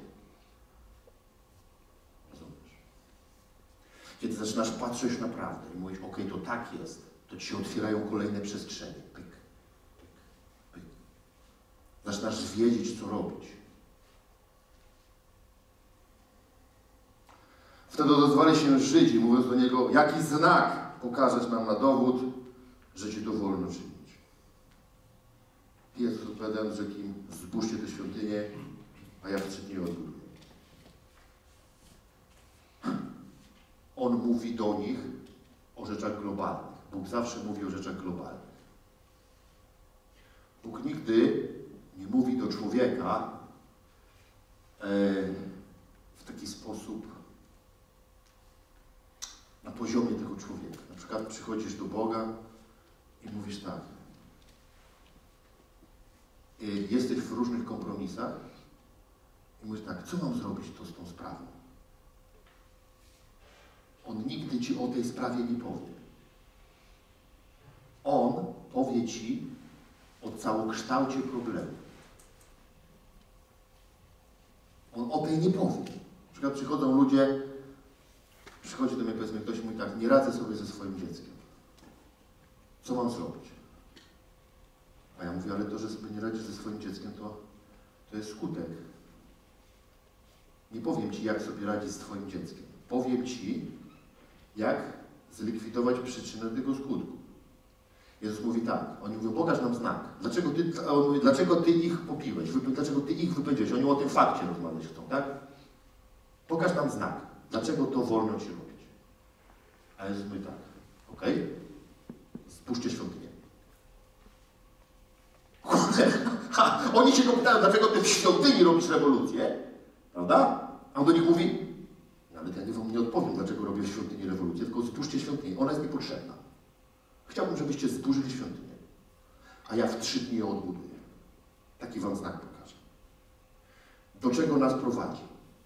Rozumiesz? Kiedy zaczynasz patrzeć na prawdę i mówisz, okej, to tak jest, to Ci się otwierają kolejne przestrzenie. Pyk, pyk, pyk. Zaczynasz wiedzieć, co robić. Wtedy odezwali się Żydzi, mówiąc do niego, jaki znak pokażesz nam na dowód, że Ci to wolno czynić. Jezus odpowiadając, rzekł im, zbóżcie tę świątynię, a ja w 3 dni odbuduję. On mówi do nich o rzeczach globalnych. Bóg zawsze mówi o rzeczach globalnych. Bóg nigdy nie mówi do człowieka w taki sposób na poziomie tego człowieka. Na przykład przychodzisz do Boga i mówisz tak. Jesteś w różnych kompromisach i mówisz tak, co mam zrobić to z tą sprawą? On nigdy Ci o tej sprawie nie powie. On powie Ci o całokształcie problemu. On o tej nie powie. Na przykład przychodzą ludzie, przychodzi do mnie, powiedzmy, ktoś mówi tak, nie radzę sobie ze swoim dzieckiem. Co mam zrobić? A ja mówię, ale to, że sobie nie radzisz ze swoim dzieckiem, to jest skutek. Nie powiem Ci, jak sobie radzić z Twoim dzieckiem. Powiem Ci, jak zlikwidować przyczynę tego skutku. Jezus mówi tak, oni mówią, pokaż nam znak. Dlaczego Ty ich popiłeś? Dlaczego Ty ich wypędziłeś? Oni o tym fakcie rozmawiać chcą, tak? Pokaż nam znak. Dlaczego to wolno Ci robić? A Jezus mówi tak, okej? Zbóżcie świątynię. Oni się go pytają, dlaczego Ty w świątyni robisz rewolucję? Prawda? A on do nich mówi, no ale ja Wam nie odpowiem, dlaczego robię w świątyni rewolucję, tylko zbóżcie świątynię. Ona jest niepotrzebna. Chciałbym, żebyście zburzyli świątynię, a ja w 3 dni ją odbuduję. Taki Wam znak pokażę. Do czego nas prowadzi?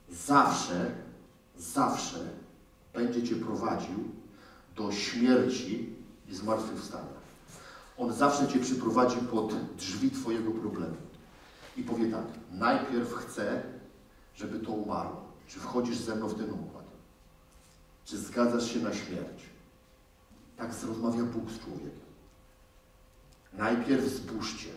Zawsze będzie Cię prowadził do śmierci i zmartwychwstania. On zawsze Cię przyprowadzi pod drzwi Twojego problemu. I powie tak, najpierw chcę, żeby to umarło. Czy wchodzisz ze mną w ten układ? Czy zgadzasz się na śmierć? Tak rozmawia Bóg z człowiekiem. Najpierw zbóżcie.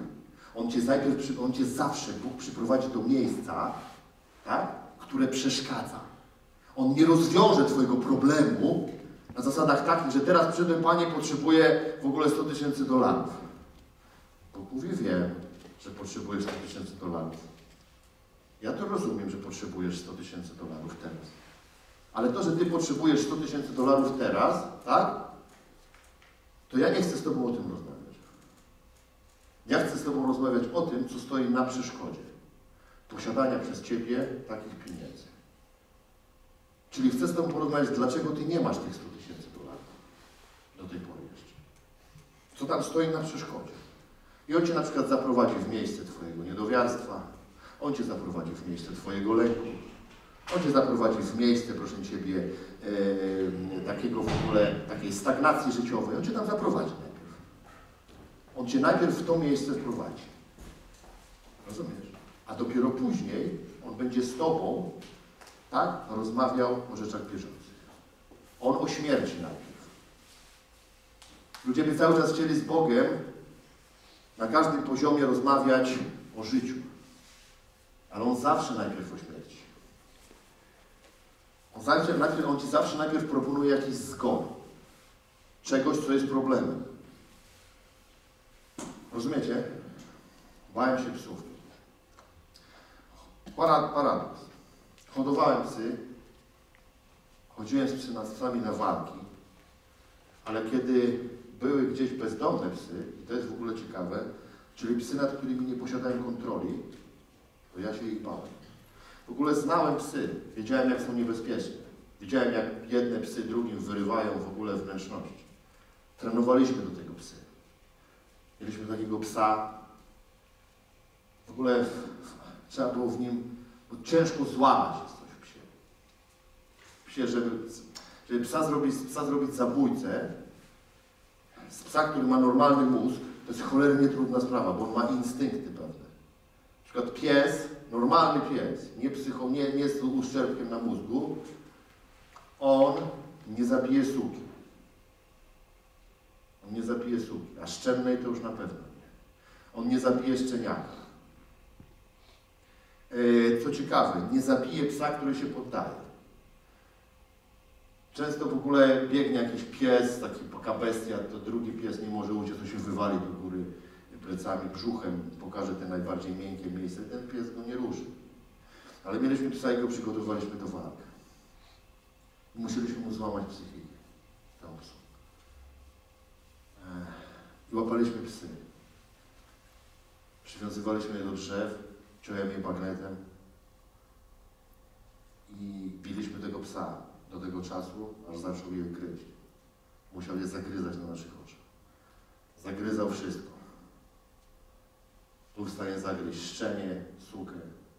On Cię zawsze, Bóg przyprowadzi do miejsca, tak, które przeszkadza. On nie rozwiąże Twojego problemu na zasadach takich, że teraz przyszedłem, Panie, potrzebuję w ogóle $100,000. Bóg mówi, wiem, że potrzebujesz $100,000. Ja to rozumiem, że potrzebujesz $100,000 teraz. Ale to, że Ty potrzebujesz $100,000 teraz, tak? To ja nie chcę z Tobą o tym rozmawiać. Ja chcę z Tobą rozmawiać o tym, co stoi na przeszkodzie posiadania przez Ciebie takich pieniędzy. Czyli chcę z Tobą porozmawiać, dlaczego Ty nie masz tych $100,000 do tej pory jeszcze. co tam stoi na przeszkodzie. I on cię na przykład zaprowadzi w miejsce twojego niedowiarstwa, on cię zaprowadzi w miejsce twojego lęku, on cię zaprowadzi w miejsce, proszę ciebie, takiego w ogóle, takiej stagnacji życiowej. On cię tam zaprowadzi najpierw. On cię najpierw w to miejsce wprowadzi. Rozumiesz? A dopiero później on będzie z tobą, tak, rozmawiał o rzeczach bieżących. On o śmierci najpierw. Ludzie by cały czas chcieli z Bogiem na każdym poziomie rozmawiać o życiu. Ale on zawsze najpierw o śmierci. On ci zawsze najpierw proponuje jakiś zgon. Czegoś, co jest problemem. Rozumiecie? Bałem się psów. Paradoks. Hodowałem psy. Chodziłem z psami na walki. Ale kiedy były gdzieś bezdomne psy, i to jest w ogóle ciekawe, czyli psy, nad którymi nie posiadałem kontroli, to ja się ich bałem. W ogóle znałem psy, wiedziałem, jak są niebezpieczne. Wiedziałem, jak jedne psy drugim wyrywają w ogóle wnętrzności. Trenowaliśmy do tego psy. Mieliśmy takiego psa. W ogóle trzeba było w nim, bo ciężko złamać jest coś w psie. Psie, żeby psa zrobić zabójcę, z psa, który ma normalny mózg, to jest cholernie trudna sprawa, bo on ma instynkty pewne. Na przykład pies, normalny pies, nie z uszczerbkiem na mózgu, on nie zabije suki. On nie zabije suki, a szczennej to już na pewno nie. On nie zabije szczeniaka. Co ciekawe, nie zabije psa, który się poddaje. Często w ogóle biegnie jakiś pies, taka bestia, to drugi pies nie może uciec, to się wywali do góry plecami, brzuchem, pokaże te najbardziej miękkie miejsce, ten pies go nie ruszy. Ale mieliśmy psa i go przygotowaliśmy do walk. I musieliśmy mu złamać psychikę, temu psu. I łapaliśmy psy. Przywiązywaliśmy je do drzew, ciąłem je bagnetem i biliśmy tego psa do tego czasu, aż zaczął je gryźć. Musiał je zagryzać na naszych oczach. Zagryzał wszystko. Był w stanie zagryźć szczenię, sukę.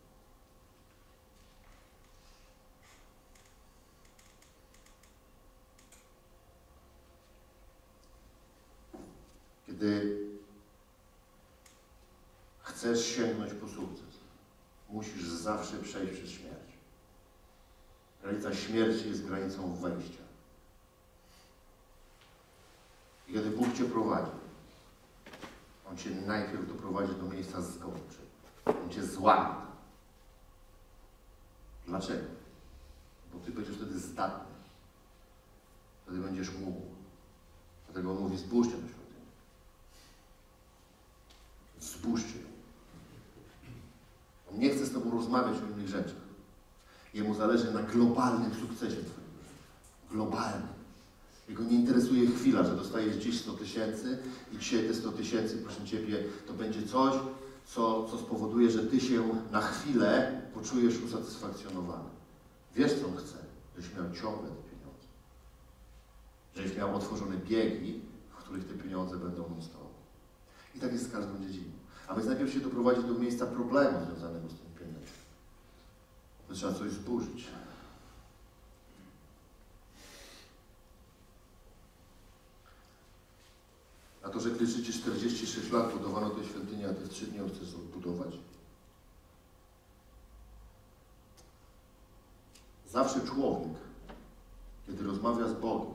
Kiedy chcesz sięgnąć po sukces, musisz zawsze przejść przez śmierć. Granica śmierci jest granicą wejścia. I kiedy Bóg cię prowadzi, On cię najpierw doprowadzi do miejsca zgonu. On cię złamie. Dlaczego? Bo ty będziesz wtedy zdatny. Wtedy będziesz mógł. Dlatego On mówi, zbóżcie do świątyni. Zbóżcie ją. On nie chce z tobą rozmawiać o innych rzeczach. Jemu zależy na globalnym sukcesie twojego życia. Globalnym. Jego nie interesuje chwila, że dostajesz dziś 100 000 i dzisiaj te 100 000, proszę Ciebie, to będzie coś, co spowoduje, że Ty się na chwilę poczujesz usatysfakcjonowany. Wiesz, co On chce? Żebyś miał ciągle te pieniądze. Żebyś miał otworzone biegi, w których te pieniądze będą non-stop. I tak jest z każdą dziedziną. A więc najpierw się doprowadzi do miejsca problemu związanego z tym pieniędzmi. To trzeba coś zburzyć. A to, że gdy Ci 46 lat budowano tę świątynię, a Ty w 3 dni ją chcesz odbudować? Zawsze człowiek, kiedy rozmawia z Bogiem,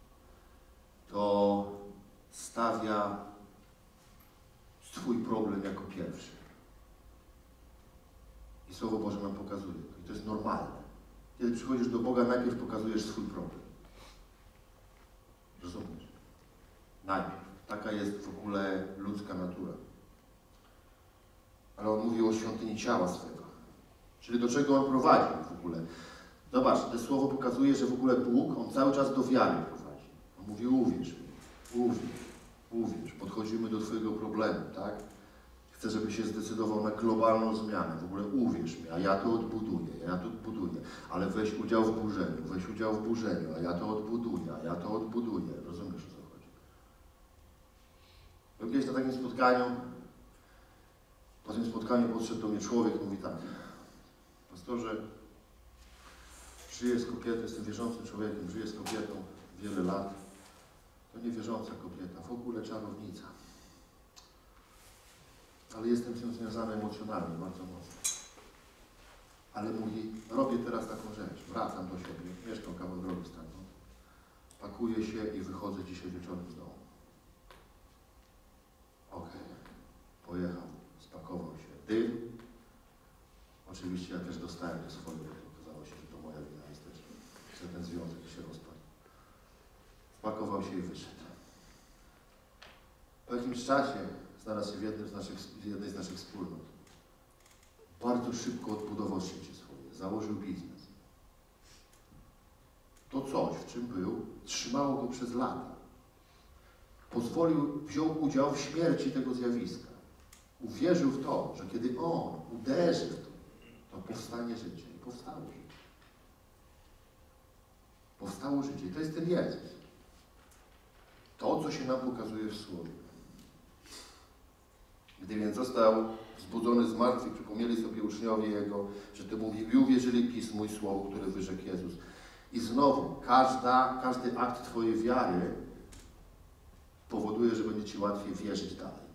to stawia swój problem jako pierwszy. I Słowo Boże nam pokazuje to. I to jest normalne. Kiedy przychodzisz do Boga, najpierw pokazujesz swój problem. Rozumiesz? Najpierw. Taka jest w ogóle ludzka natura. Ale On mówi o świątyni ciała swego. Czyli do czego On prowadzi w ogóle. Zobacz, to słowo pokazuje, że w ogóle Bóg, On cały czas do wiary prowadzi. On mówi, uwierz mi, uwierz. Podchodzimy do Twojego problemu, tak? Chcę, żeby się zdecydował na globalną zmianę. W ogóle uwierz mi, a ja to odbuduję, Ale weź udział w burzeniu, a ja to odbuduję, Rozumiesz, o co chodzi? Bo kiedyś na takim spotkaniu, po tym spotkaniu podszedł do mnie człowiek i mówi tak: pastorze, żyję z kobietą, jestem wierzącym człowiekiem, żyję z kobietą wiele lat. To niewierząca kobieta, w ogóle czarownica. Ale jestem z nią związany emocjonalnie bardzo mocno. Ale mówi, robię teraz taką rzecz, wracam do siebie, mieszkam kawał drogi stamtąd, pakuję się i wychodzę dzisiaj wieczorem z domu. Okej, pojechał, spakował się. Dym. Oczywiście ja też dostałem te swoje, bo okazało się, że to moja wina jest też, że ten związek się rozpadł. Spakował się i wyszedł. Po jakimś czasie znalazł się w jednej z naszych wspólnot. Bardzo szybko odbudował życie swoje, założył biznes. To coś, w czym był, trzymało go przez lata. Wziął udział w śmierci tego zjawiska. Uwierzył w to, że kiedy on uderzy w to powstanie życie. I powstało życie. Powstało życie. I to jest ten Jezus. To, co się nam pokazuje w Słowie. Gdy więc został wzbudzony z martwych, przypomnieli sobie uczniowie Jego, że to mówił i uwierzyli Pismu i Słowu, które wyrzekł Jezus. I znowu, każdy akt Twojej wiary powoduje, że będzie Ci łatwiej wierzyć dalej.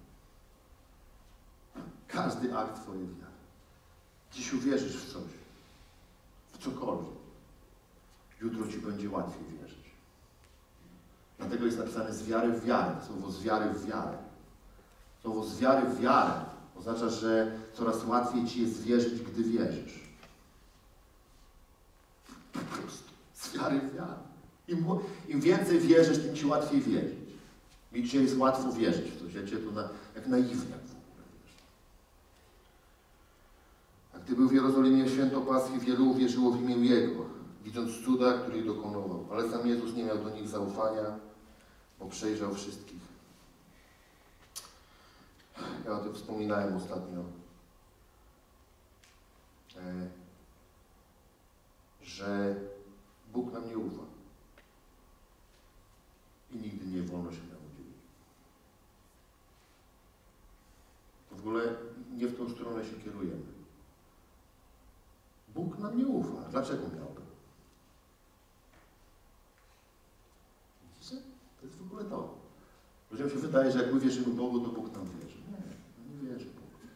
Każdy akt Twojej wiary. Dziś uwierzysz w coś, w cokolwiek. Jutro Ci będzie łatwiej wierzyć. Dlatego jest napisane z wiary w wiarę, słowo z wiary w wiarę. Słowo z wiary w wiarę oznacza, że coraz łatwiej Ci jest wierzyć, gdy wierzysz. Po prostu. Z wiary w wiarę. Im więcej wierzysz, tym Ci łatwiej wierzyć. Mi dzisiaj jest łatwo wierzyć w coś. Ja Cię tu jak naiwniak w ogóle. A gdy był w Jerozolimie święto Paschy, wielu uwierzyło w imię Jego, widząc cuda, których dokonywał. Ale sam Jezus nie miał do nich zaufania, bo przejrzał wszystkich. Ja o tym wspominałem ostatnio, że Bóg nam nie ufa i nigdy nie wolno się nam udzielić. To w ogóle nie w tą stronę się kierujemy. Bóg nam nie ufa. Dlaczego miałby? Widzicie? To jest w ogóle to. Ludziom się wydaje, że jak my wierzymy Bogu, to Bóg nam wierzy. Nie wierzy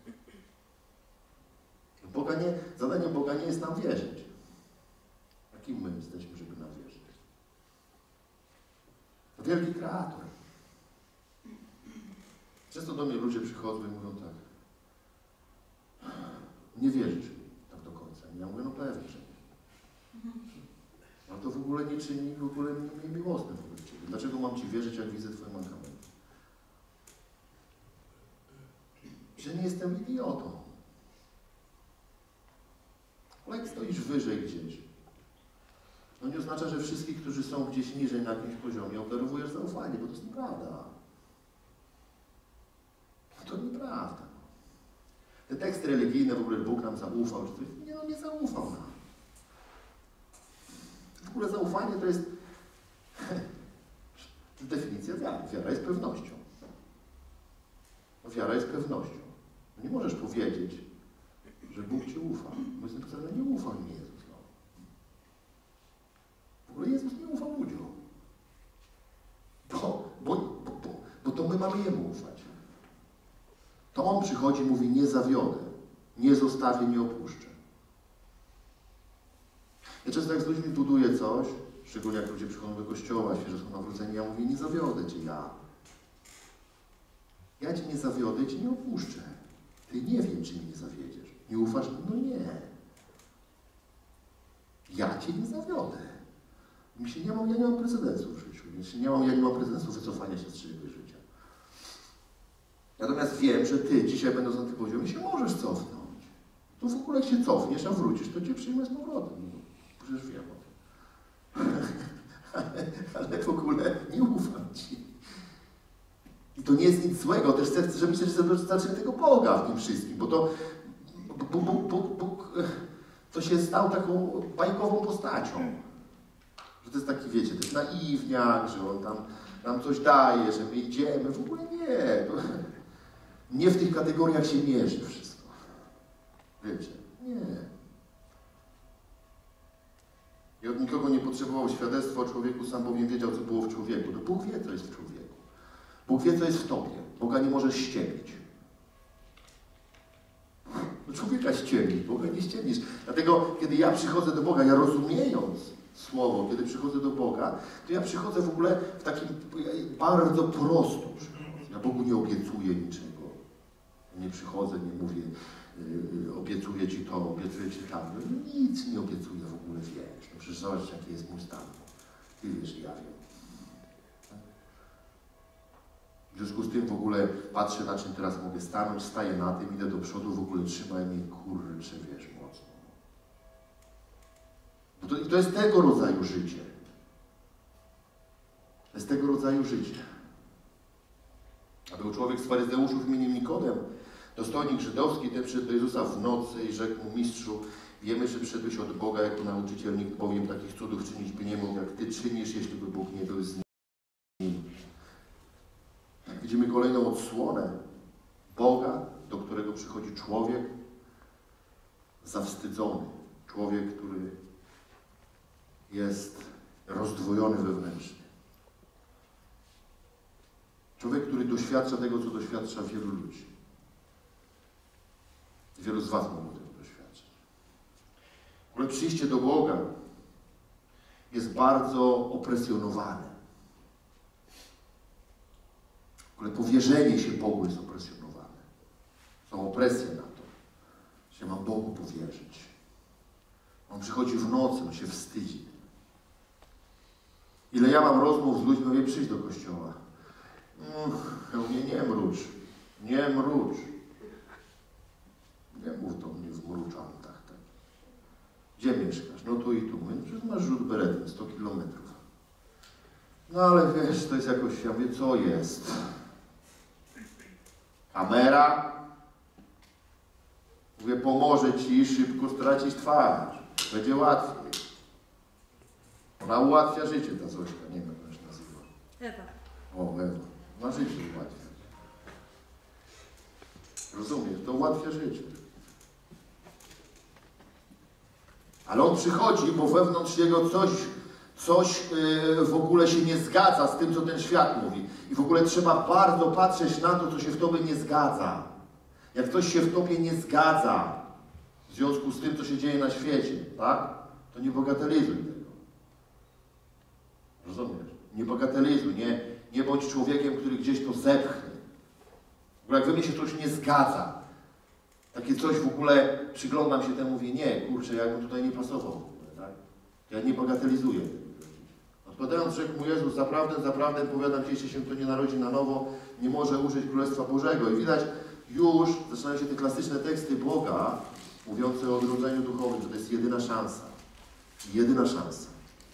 Bogu. Zadaniem Boga nie jest nam wierzyć. A kim my jesteśmy, żeby nam wierzyć? To wielki kreator. Często do mnie ludzie przychodzą i mówią tak: nie wierzysz mi tak do końca. I ja mówię, no pewnie, że nie. Ale to w ogóle nie czyni w ogóle mnie miłosnym wobec Ciebie. Dlaczego mam Ci wierzyć, jak widzę Twoje mankamenty? Że nie jestem idiotą. Ale jak stoisz wyżej gdzieś, to nie oznacza, że wszystkich, którzy są gdzieś niżej na jakimś poziomie, obdarowujesz zaufanie, bo to jest nieprawda. To nieprawda. Te teksty religijne, w ogóle Bóg nam zaufał, czy coś, nie, on nie zaufał nam. W ogóle zaufanie to jest definicja wiary. Wiara jest pewnością. Wiara jest pewnością. Nie możesz powiedzieć, że Bóg Ci ufa. Bo jest napisane, nie ufał mi Jezus. No. W ogóle Jezus nie ufał ludziom. Bo to my mamy Jemu ufać. To On przychodzi i mówi, nie zawiodę, nie zostawię, nie opuszczę. Ja często jak z ludźmi buduję coś, szczególnie jak ludzie przychodzą do kościoła, świeżo są nawróceni, ja mówię, nie zawiodę Cię ja. Ja Cię nie zawiodę i Cię nie opuszczę. Ty nie wiem, czy mnie zawiedziesz. Nie ufasz? No nie. Ja Cię nie zawiodę. Ja nie mam precedensu w życiu. Ja nie mam precedensu wycofania się z czyjegoś życia. Natomiast wiem, że Ty dzisiaj, będąc na tym poziomie, się możesz cofnąć. To w ogóle jak się cofniesz, a wrócisz, to Cię przyjmę z powrotem. No, przecież wiem o tym. ale w ogóle nie ufam Ci. I to nie jest nic złego. Też chcę, że myślę, że zobaczymy tego Boga w tym wszystkim, bo to Bóg to się stał taką bajkową postacią. Że to jest taki, wiecie, to jest naiwniak, że on tam nam coś daje, że my idziemy. W ogóle nie. Nie w tych kategoriach się mierzy wszystko. Wiecie? Nie. I od nikogo nie potrzebował świadectwa o człowieku, sam bowiem wiedział, co było w człowieku. No Bóg wie, co jest w człowieku. Bóg wie, co jest w tobie. Boga nie możesz ściemnić. No człowieka ściemnić, Boga nie ściemnisz. Dlatego, kiedy ja przychodzę do Boga, ja rozumiejąc Słowo, kiedy przychodzę do Boga, to ja przychodzę w ogóle w takim bardzo prosto przychodzę. Ja Bogu nie obiecuję niczego. Nie przychodzę, nie mówię, obiecuję Ci to, obiecuję Ci tamto. No nic nie obiecuję w ogóle, wiesz. No przecież zobacz, jaki jest mój stan. Ty wiesz, ja wiem. W związku z tym w ogóle patrzę, na czym teraz mogę stanąć, staję na tym, idę do przodu, w ogóle trzymaj mnie, kurczę, wiesz, mocno. I to jest tego rodzaju życie. To jest tego rodzaju życie. A był człowiek z faryzeuszów imieniem Nikodem, dostojnik żydowski, ten przyszedł do Jezusa w nocy i rzekł mu: Mistrzu, wiemy, że przyszedłeś od Boga jako nauczyciel, nikt bowiem takich cudów czynić by nie mógł, jak Ty czynisz, jeśli by Bóg nie był z nim. Widzimy kolejną odsłonę Boga, do którego przychodzi człowiek zawstydzony. Człowiek, który jest rozdwojony wewnętrznie. Człowiek, który doświadcza tego, co doświadcza wielu ludzi. Wielu z Was mogło tego doświadczyć. W ogóle przyjście do Boga jest bardzo opresjonowane. W ogóle powierzenie się Bogu jest opresjonowane. Są opresje na to, że mam Bogu powierzyć. On przychodzi w nocy, on się wstydzi. Ile ja mam rozmów z ludźmi, mówię: przyjdź do kościoła. Ja mówię: nie mrucz, nie mrucz. Nie mów do mnie w mruczantach. Tak. Gdzie mieszkasz? No tu i tu. Mówię: przecież masz rzut beretem, 100 kilometrów. No ale wiesz, to jest jakoś, ja mówię: co jest? Kamera? Mówię: pomoże Ci szybko stracić twarz. Będzie łatwiej. Ona ułatwia życie, ta Zośka. Nie wiem, jak ona się nazywa. Ewa. O, Ewa. Na życie ułatwia. Rozumiesz? To ułatwia życie. Ale on przychodzi, bo wewnątrz jego coś w ogóle się nie zgadza z tym, co ten świat mówi. I w ogóle trzeba bardzo patrzeć na to, co się w tobie nie zgadza. Jak coś się w tobie nie zgadza w związku z tym, co się dzieje na świecie, tak? To nie bagatelizuj tego. Rozumiesz? Nie bagatelizuj, nie bądź człowiekiem, który gdzieś to zepchnie. W ogóle jak we mnie się coś nie zgadza, takie coś w ogóle, przyglądam się temu, mówię: nie, kurczę, ja bym tutaj nie pasował w ogóle, tak? Ja nie bagatelizuję tego. Odpowiadając, rzekł mu Jezus: zaprawdę, zaprawdę, powiadam Ci, jeśli się kto nie narodzi na nowo, nie może ujrzeć Królestwa Bożego. I widać, już zaczynają się te klasyczne teksty Boga, mówiące o odrodzeniu duchowym, że to jest jedyna szansa. Jedyna szansa.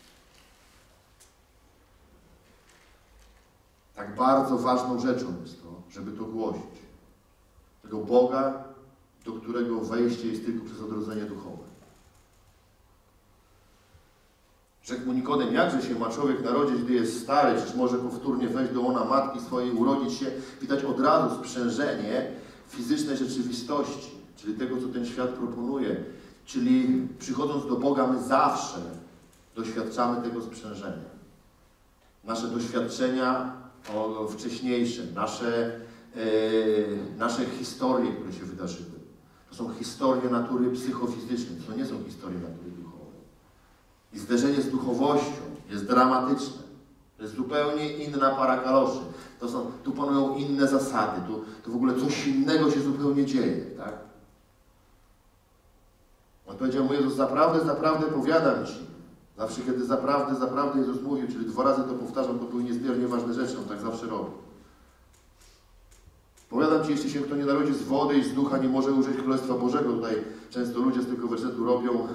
Tak bardzo ważną rzeczą jest to, żeby to głosić. Tego Boga, do którego wejście jest tylko przez odrodzenie duchowe. Rzekł mu Nikodem: jakże się ma człowiek narodzić, gdy jest stary, czyż może powtórnie wejść do łona matki swojej, urodzić się? Widać od razu sprzężenie fizycznej rzeczywistości, czyli tego, co ten świat proponuje. Czyli przychodząc do Boga, my zawsze doświadczamy tego sprzężenia. Nasze doświadczenia wcześniejsze, nasze historie, które się wydarzyły, to są historie natury psychofizycznej, to nie są historie natury duchowej. I zderzenie z duchowością jest dramatyczne. To jest zupełnie inna para kaloszy. Tu panują inne zasady, tu w ogóle coś innego się zupełnie dzieje, tak? On powiedział mu Jezus: zaprawdę, zaprawdę powiadam Ci. Zawsze, kiedy zaprawdę, zaprawdę Jezus mówił, czyli 2 razy to powtarzam, to były niezmiernie ważne rzeczy, on tak zawsze robi. Powiadam Ci, jeśli się kto nie narodzi z wody i z ducha, nie może ujrzeć Królestwa Bożego. Tutaj często ludzie z tego wersetu robią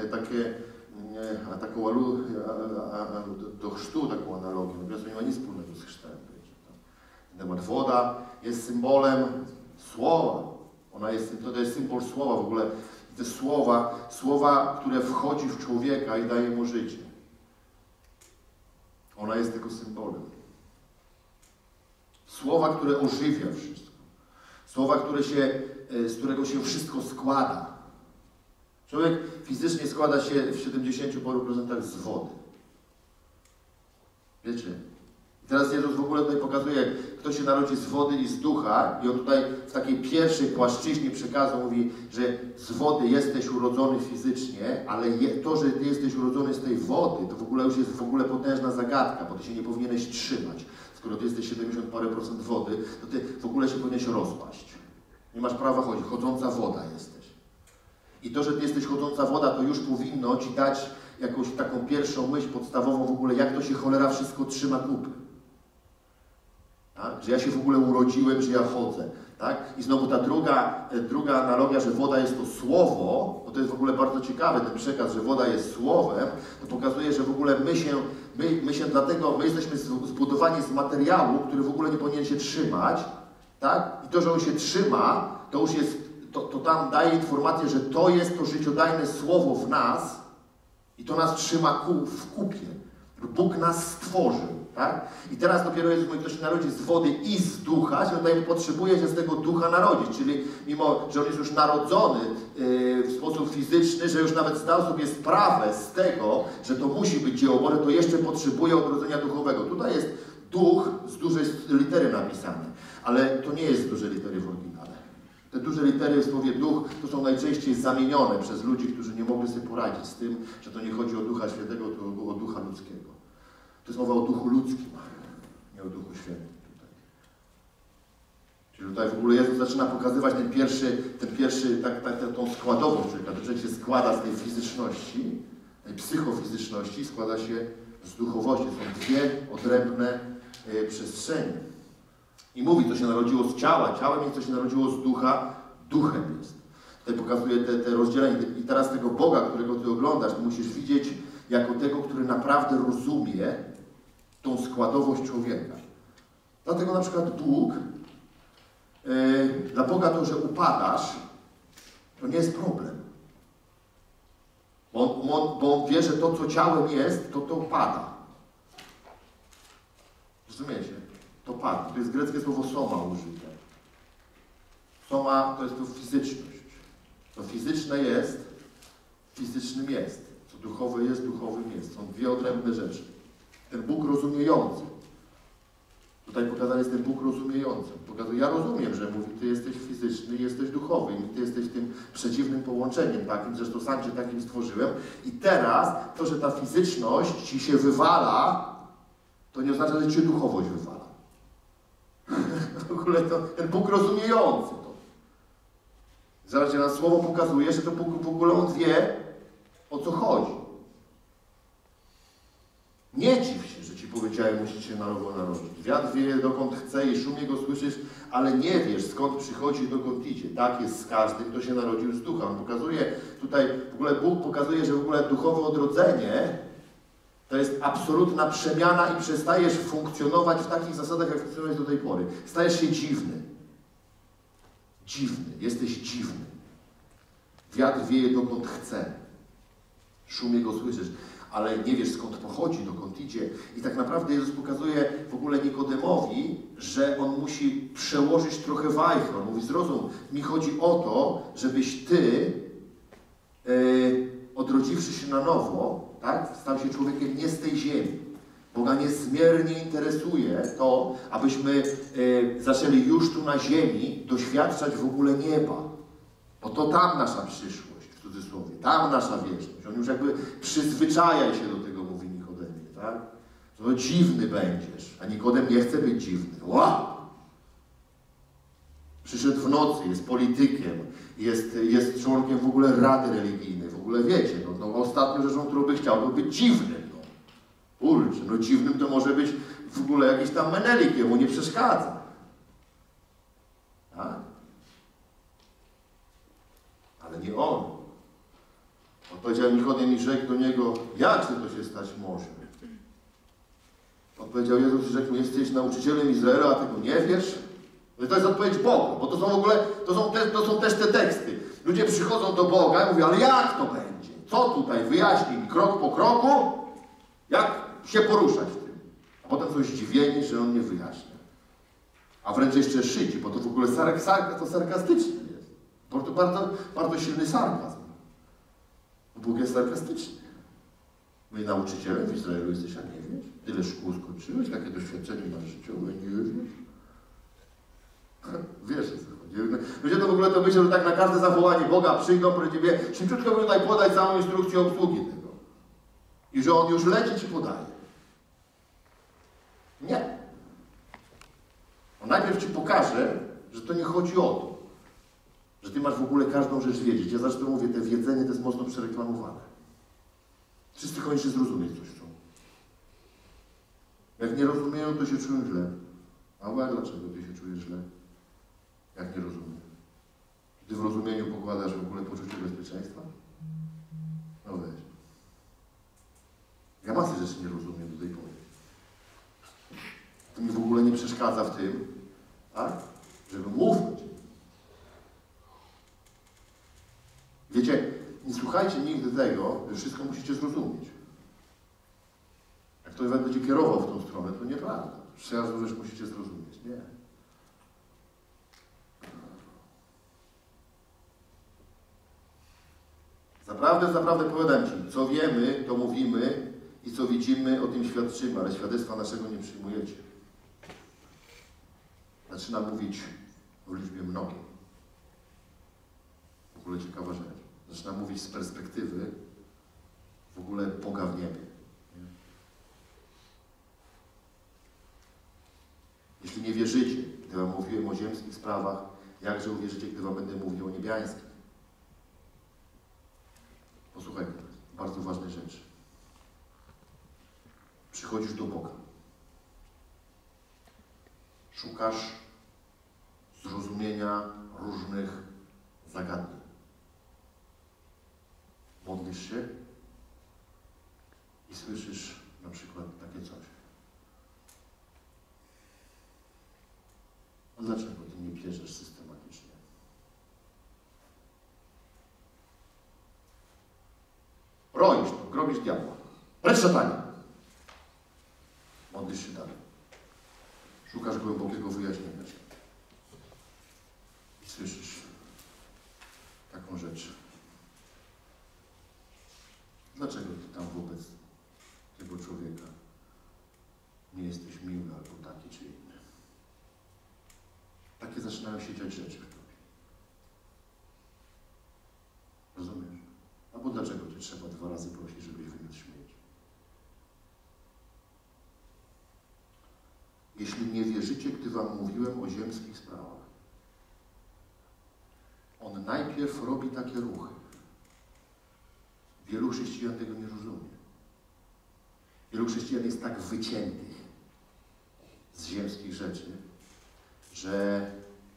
do chrztu taką analogię. Natomiast to nie ma nic wspólnego z chrztem. Temat woda jest symbolem słowa. To jest symbol słowa w ogóle. Te słowa, które wchodzi w człowieka i daje mu życie. Ona jest tylko symbolem. Słowa, które ożywia wszystko. Słowa, z którego się wszystko składa. Człowiek fizycznie składa się w 70 paru procentach z wody. Wiecie? I teraz Jezus w ogóle tutaj pokazuje, kto się narodzi z wody i z ducha, i on tutaj w takiej pierwszej płaszczyźnie przekazu mówi, że z wody jesteś urodzony fizycznie, ale to, że ty jesteś urodzony z tej wody, to w ogóle już jest potężna zagadka, bo ty się nie powinieneś trzymać. Skoro ty jesteś 70 parę procent wody, to ty w ogóle się powinieneś rozpaść. Nie masz prawa chodzić, chodząca woda jesteś. I to, że ty jesteś chodząca woda, to już powinno ci dać jakąś taką pierwszą myśl podstawową w ogóle, jak to się cholera wszystko trzyma kupy. Tak? Że ja się w ogóle urodziłem, że ja chodzę. Tak? I znowu ta druga analogia, że woda jest to słowo, no to jest w ogóle bardzo ciekawe, ten przekaz, że woda jest słowem, to pokazuje, że w ogóle my jesteśmy zbudowani z materiału, który w ogóle nie powinien się trzymać, tak? I to, że on się trzyma, to już jest, to tam daje informację, że to jest to życiodajne słowo w nas i to nas trzyma w kupie. Bóg nas stworzył, tak? I teraz dopiero Jezus mówi, kto się narodzi z wody i z ducha, że tutaj potrzebuje się z tego ducha narodzić, czyli mimo, że on jest już narodzony w sposób fizyczny, że już nawet zdał sobie sprawę z tego, że to musi być dzieło Boże, to jeszcze potrzebuje odrodzenia duchowego. Tutaj jest duch z dużej litery napisany, ale to nie jest z dużej litery w oryginale. Te duże litery w słowie duch to są najczęściej zamienione przez ludzi, którzy nie mogli sobie poradzić z tym, że to nie chodzi o Ducha Świętego, tylko o Ducha Ludzkiego. To jest mowa o Duchu Ludzkim, nie o Duchu Świętym tutaj. Czyli tutaj w ogóle Jezus zaczyna pokazywać tą składowość człowieka. To człowiek się składa z tej fizyczności, tej psychofizyczności, składa się z duchowości. Są dwie odrębne przestrzenie. I mówi, co się narodziło z ciała ciałem i co się narodziło z ducha duchem jest. Tutaj pokazuje te rozdzielenie. I teraz tego Boga, którego ty oglądasz, ty musisz widzieć jako tego, który naprawdę rozumie tą składowość człowieka. Dlatego na przykład Bóg, dla Boga to, że upadasz, to nie jest problem. Bo on wie, że to, co ciałem jest, to pada. Rozumiecie? To pada. To jest greckie słowo soma użyte. Soma to jest to fizyczność. To fizyczne jest, fizycznym jest. Co duchowe jest, duchowym jest. Są dwie odrębne rzeczy. Ten Bóg rozumiejący. Tutaj pokazany jest ten Bóg rozumiejący. Pokazuje, ja rozumiem, że mówi, ty jesteś fizyczny i jesteś duchowy. I ty jesteś tym przeciwnym połączeniem takim, zresztą sam cię takim stworzyłem. I teraz to, że ta fizyczność ci się wywala, to nie oznacza, że cię duchowość wywala. W ogóle to ten Bóg rozumiejący to. Zobaczcie, nam słowo pokazuje, że to Bóg w ogóle on wie, o co chodzi. Nie dziw się, że ci powiedziałem, musisz się na nowo narodzić. Wiatr wieje dokąd chce i szum jego słyszysz, ale nie wiesz, skąd przychodzi i dokąd idzie. Tak jest z każdym, kto się narodził z ducha. On pokazuje tutaj, w ogóle Bóg pokazuje, że w ogóle duchowe odrodzenie to jest absolutna przemiana i przestajesz funkcjonować w takich zasadach, jak funkcjonujesz do tej pory. Stajesz się dziwny. Dziwny. Jesteś dziwny. Wiatr wieje dokąd chce. Szum jego słyszysz, ale nie wiesz, skąd pochodzi, dokąd idzie. I tak naprawdę Jezus pokazuje w ogóle Nikodemowi, że on musi przełożyć trochę wajchę. On mówi, zrozum, mi chodzi o to, żebyś ty, odrodziwszy się na nowo, tak, stał się człowiekiem nie z tej ziemi. Boga niezmiernie interesuje to, abyśmy zaczęli już tu na ziemi doświadczać w ogóle nieba. Bo to tam nasza przyszłość, w cudzysłowie, tam nasza wieczność. On już jakby przyzwyczaja się do tego, mówi Nikodemie, tak? To dziwny będziesz, a Nikodem nie chce być dziwny. Wow! Przyszedł w nocy, jest politykiem, jest członkiem w ogóle rady religijnej, w ogóle wiecie, no ostatnią rzeczą, którą by chciał, to być dziwnym. No. Kurczę, no dziwnym to może być w ogóle jakiś tam menelik, jemu nie przeszkadza. Tak? Ale nie on. Odpowiedział Nikodem i rzekł do niego, jakże to się stać może? Odpowiedział Jezus i rzekł mu, jesteś nauczycielem Izraela, a tego nie wiesz? No to jest odpowiedź Boga, bo to są w ogóle, to są też te teksty. Ludzie przychodzą do Boga i mówią, ale jak to będzie? Co tutaj? Wyjaśnij mi krok po kroku, jak się poruszać w tym. A potem są zdziwieni, że on nie wyjaśnia. A wręcz jeszcze szydzi, bo to w ogóle to sarkastyczne jest. Bo to bardzo silny sarkazm. Bóg jest sarkastyczny. My nauczycielem w Izraelu jesteś, a nie wiesz? Tyle szkół skończyłeś, takie doświadczenie masz życiowe, nie wiesz? Wiesz, o co chodzi. Ludzie to w ogóle to myślą, że tak na każde zawołanie Boga przyjdą, proszę Ciebie, szybciutko by tutaj podać całą instrukcję obsługi tego. I że On już leci Ci podaje. Nie. On najpierw Ci pokaże, że to nie chodzi o to, że Ty masz w ogóle każdą rzecz wiedzieć. Ja zawsze mówię, te wiedzenie to jest mocno przereklamowane. Wszyscy koniecznie zrozumieć coś chcą. Jak nie rozumieją, to się czują źle. A dlaczego Ty się czujesz źle? Jak nie rozumiem? Ty w rozumieniu pokładasz w ogóle poczucie bezpieczeństwa? No weź. Ja masę rzeczy nie rozumiem do tej pory. To mi w ogóle nie przeszkadza w tym, tak? Żeby mówić. Wiecie, nie słuchajcie nigdy tego, że wszystko musicie zrozumieć. Jak ktoś wam będzie kierował w tą stronę, to nieprawda. Każdą rzecz musicie zrozumieć. Nie. Zaprawdę powiadam Ci, co wiemy, to mówimy i co widzimy, o tym świadczymy, ale świadectwa naszego nie przyjmujecie. Zaczyna mówić w liczbie mnogiej. W ogóle ciekawa rzecz. Zaczyna mówić z perspektywy w ogóle Boga w niebie. Nie? Jeśli nie wierzycie, gdy wam mówiłem o ziemskich sprawach, jakże uwierzycie, gdy wam będę mówił o niebiańskich? Posłuchaj, bardzo ważnej rzeczy. Przychodzisz do Boga. Szukasz zrozumienia różnych zagadnień. Modlisz się i słyszysz na przykład takie coś. A dlaczego Ty nie bierzesz systematycznie? Roisz to, grobisz diabła. Precz szatanie. Modlisz się dalej. Szukasz głębokiego wyjaśnienia się. I słyszysz taką rzecz. Dlaczego Ty tam wobec tego człowieka nie jesteś miły albo taki czy inny? Takie zaczynają się dziać rzeczy w Tobie. Rozumiesz? Albo dlaczego Cię trzeba 2 razy prosić, żebyś wyniósł śmieć? Jeśli nie wierzycie, gdy Wam mówiłem o ziemskich sprawach, On najpierw robi takie ruchy. Wielu chrześcijan tego nie rozumie. Wielu chrześcijan jest tak wyciętych z ziemskich rzeczy, że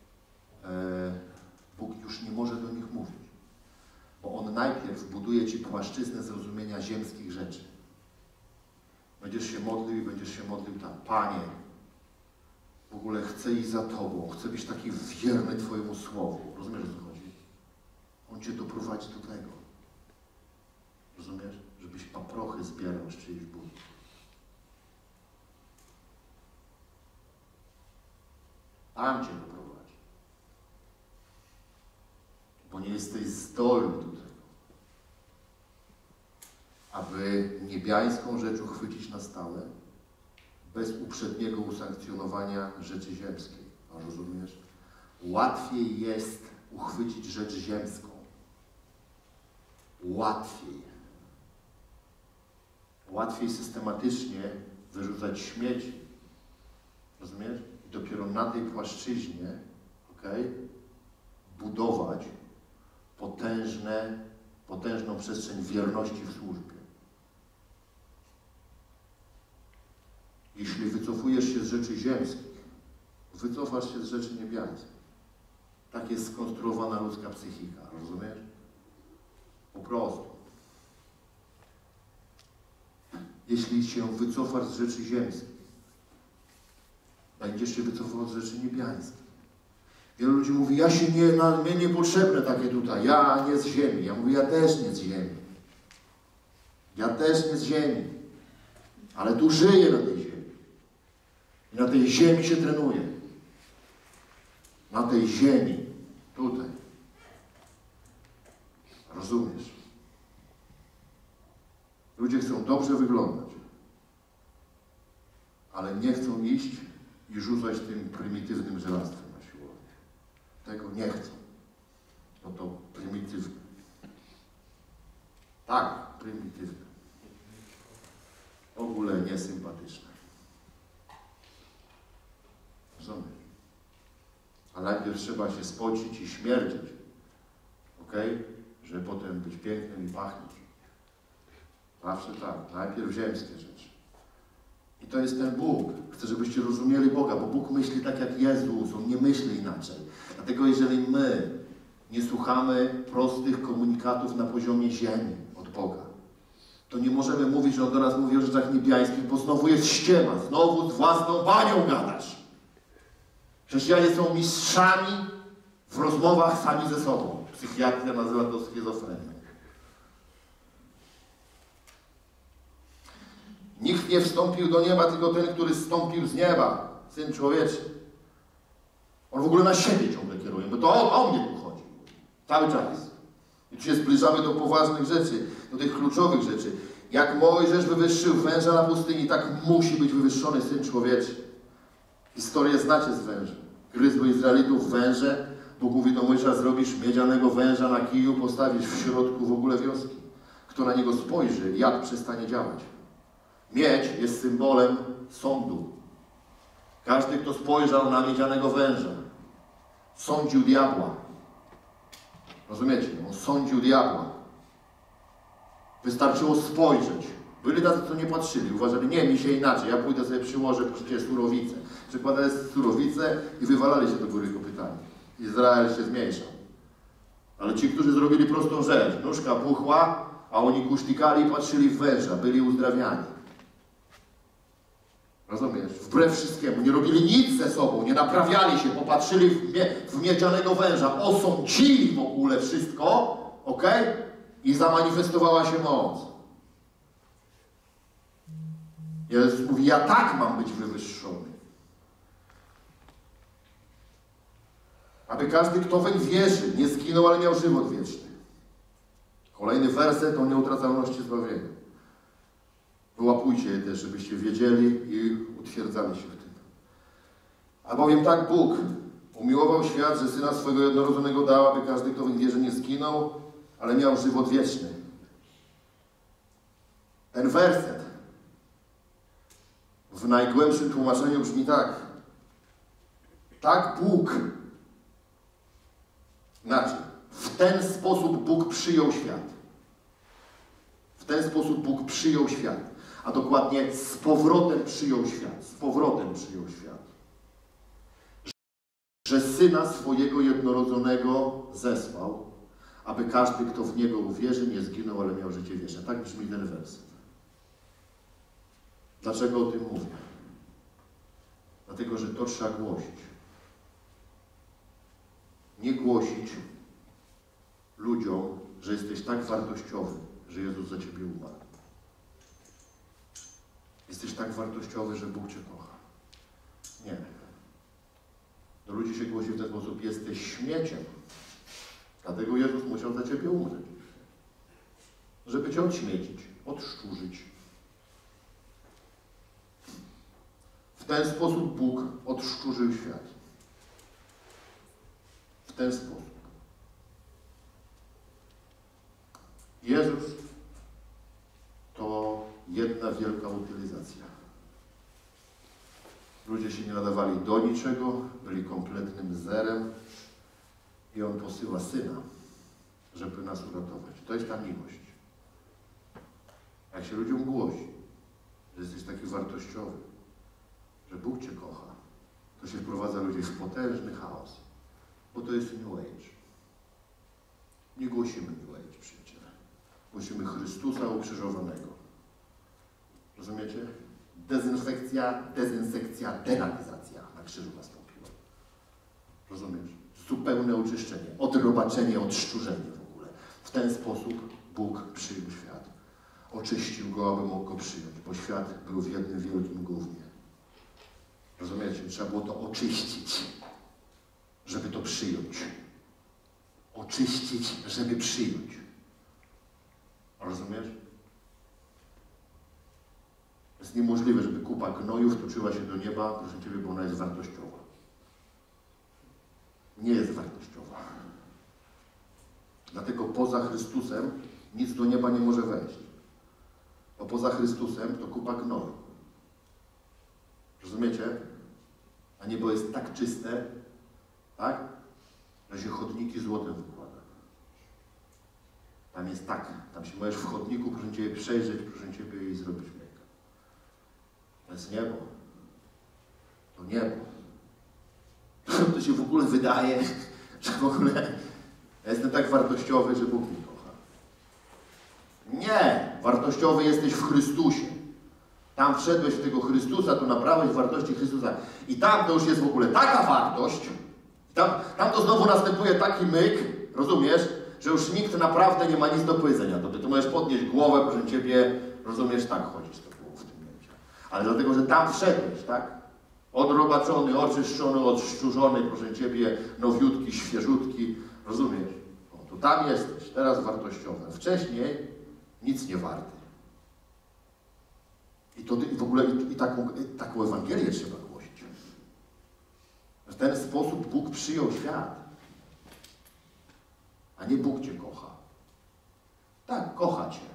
Bóg już nie może do nich mówić. Bo On najpierw buduje Ci płaszczyznę zrozumienia ziemskich rzeczy. Będziesz się modlił i będziesz się modlił tak. Panie, w ogóle chcę iść za Tobą, chcę być taki wierny Twojemu słowu. Rozumiesz, o co chodzi? On Cię doprowadzi do tego. Rozumiesz? Żebyś paprochy zbierał z czyjejś buzi. Tam Cię doprowadzi. Bo nie jesteś zdolny do tego, aby niebiańską rzecz uchwycić na stałe, bez uprzedniego usankcjonowania rzeczy ziemskiej. A rozumiesz? Łatwiej jest uchwycić rzecz ziemską. Łatwiej systematycznie wyrzucać śmieci. Rozumiesz? I dopiero na tej płaszczyźnie, budować potężną przestrzeń wierności w służbie. Jeśli wycofujesz się z rzeczy ziemskich, wycofasz się z rzeczy niebiańskich. Tak jest skonstruowana ludzka psychika, rozumiesz? Po prostu. Jeśli się wycofasz z rzeczy ziemskich, będziesz się wycofał z rzeczy niebiańskich. Wielu ludzi mówi, mnie niepotrzebne takie tutaj, ja nie z ziemi. Ja mówię, ja też nie z ziemi. Ja też nie z ziemi. Ale tu żyję na tej ziemi. I na tej ziemi się trenuję. na tej ziemi, tutaj. Rozumiesz? Ludzie chcą dobrze wyglądać, ale nie chcą iść i rzucać tym prymitywnym żelastwem na siłownię. Tego nie chcą. No to prymitywne. Tak, prymitywne. W ogóle niesympatyczne. Rozumiesz? A najpierw trzeba się spocić i śmierdzieć. Okej? Żeby potem być pięknym i pachnieć. Zawsze tak. Najpierw ziemskie rzeczy. I to jest ten Bóg. Chcę, żebyście rozumieli Boga, bo Bóg myśli tak jak Jezus. On nie myśli inaczej. Dlatego jeżeli my nie słuchamy prostych komunikatów na poziomie ziemi od Boga, to nie możemy mówić, że On do nas mówi o rzeczach niebiańskich, bo znowu jest ściema. Znowu z własną panią gadasz. Chrześcijanie są mistrzami w rozmowach sami ze sobą. Psychiatria nazywa to schizofrenią. Nikt nie wstąpił do nieba, tylko ten, który zstąpił z nieba. Syn Człowieczy. On w ogóle na siebie ciągle kieruje, bo to o mnie tu chodzi. Cały czas. I tu się zbliżamy do poważnych rzeczy, do tych kluczowych rzeczy. Jak Mojżesz wywyższył węża na pustyni, tak musi być wywyższony Syn Człowieczy. Historię znacie z wężem. Gryzły Izraelitów węże. Bóg mówi do Mojżesza, zrobisz miedzianego węża na kiju, postawisz w środku w ogóle wioski. Kto na niego spojrzy, jad przestanie działać. Miedź jest symbolem sądu. Każdy, kto spojrzał na miedzianego węża, sądził diabła. Rozumiecie? On sądził diabła. Wystarczyło spojrzeć. Byli tacy, co nie patrzyli. Uważali, nie, mi się inaczej. Ja pójdę sobie przyłożę, proszę, surowicę. Przykładali surowicę i wywalali się do góry kopytami. Izrael się zmniejszał. Ale ci, którzy zrobili prostą rzecz, nóżka puchła, a oni kusztikali i patrzyli w węża, byli uzdrawiani. Rozumiesz? Wbrew wszystkiemu. Nie robili nic ze sobą, nie naprawiali się, popatrzyli w miedzianego węża, osądzili w ogóle wszystko, ok? I zamanifestowała się moc. Jezus mówi, ja tak mam być wywyższony. Aby każdy, kto weń wierzy, nie zginął, ale miał żywot wieczny. Kolejny werset o nieutracalności zbawienia. Wyłapujcie je też, żebyście wiedzieli i utwierdzali się w tym. Albowiem tak Bóg umiłował świat, że Syna swego jednorodzonego dał, aby każdy, kto weń wierzy, nie zginął, ale miał żywot wieczny. Ten werset w najgłębszym tłumaczeniu brzmi tak. Tak Bóg, znaczy, w ten sposób Bóg przyjął świat. W ten sposób Bóg przyjął świat. A dokładnie z powrotem przyjął świat. Z powrotem przyjął świat. Że Syna swojego jednorodzonego zesłał, aby każdy, kto w Niego uwierzy, nie zginął, ale miał życie wieczne. Tak brzmi ten werset. Dlaczego o tym mówię? Dlatego, że to trzeba głosić. Nie głosić ludziom, że jesteś tak wartościowy, że Jezus za ciebie umarł. Jesteś tak wartościowy, że Bóg cię kocha. Nie. Do ludzi się głosi w ten sposób, jesteś śmieciem. Dlatego Jezus musiał za ciebie umrzeć. Żeby cię odśmiecić, odszczurzyć. W ten sposób Bóg odszczurzył świat. W ten sposób. Jezus to jedna wielka utylizacja. Ludzie się nie nadawali do niczego, byli kompletnym zerem i On posyła Syna, żeby nas uratować. To jest ta miłość. Jak się ludziom głosi, że jesteś taki wartościowy, że Bóg cię kocha, to się wprowadza ludzi w potężny chaos, bo to jest New Age. Nie głosimy New Age, przyjaciele. Głosimy Chrystusa ukrzyżowanego. Rozumiecie? Dezynfekcja, dezynsekcja, denatyzacja na krzyżu nastąpiła. Rozumiesz? Zupełne oczyszczenie, odrobaczenie, odszczurzenie w ogóle. W ten sposób Bóg przyjął świat. Oczyścił go, aby mógł go przyjąć, bo świat był w jednym wielkim gównie. Rozumiecie? Trzeba było to oczyścić. żeby to przyjąć. Oczyścić, żeby przyjąć. Rozumiesz? Jest niemożliwe, żeby kupa gnoju wtoczyła się do nieba, proszę Ciebie, bo ona jest wartościowa. Nie jest wartościowa. Dlatego poza Chrystusem nic do nieba nie może wejść. Bo poza Chrystusem to kupa gnoju. Rozumiecie? A niebo jest tak czyste, tak? Że się chodniki złotem wykłada. Tam jest tak. Tam się możesz w chodniku, proszę Ciebie, przejrzeć, proszę Ciebie, i zrobić make. To jest niebo. To niebo. To się w ogóle wydaje, że w ogóle ja jestem tak wartościowy, że Bóg mnie kocha. Nie! Wartościowy jesteś w Chrystusie. Tam wszedłeś w tego Chrystusa, to nabrałeś wartości Chrystusa. I tam to już jest w ogóle taka wartość, tam to znowu następuje taki myk, rozumiesz, że już nikt naprawdę nie ma nic do powiedzenia. To ty możesz podnieść głowę, proszę Ciebie, rozumiesz, tak chodzić to było w tym momencie. Ale dlatego, że tam wszedłeś, tak? Odrobaczony, oczyszczony, odszczurzony, proszę Ciebie, nowiutki, świeżutki, rozumiesz? O, to tam jesteś, teraz wartościowe. Wcześniej nic nie warty. I w ogóle taką Ewangelię trzeba głosić. W ten sposób Bóg przyjął świat. A nie Bóg Cię kocha. Tak, kocha Cię.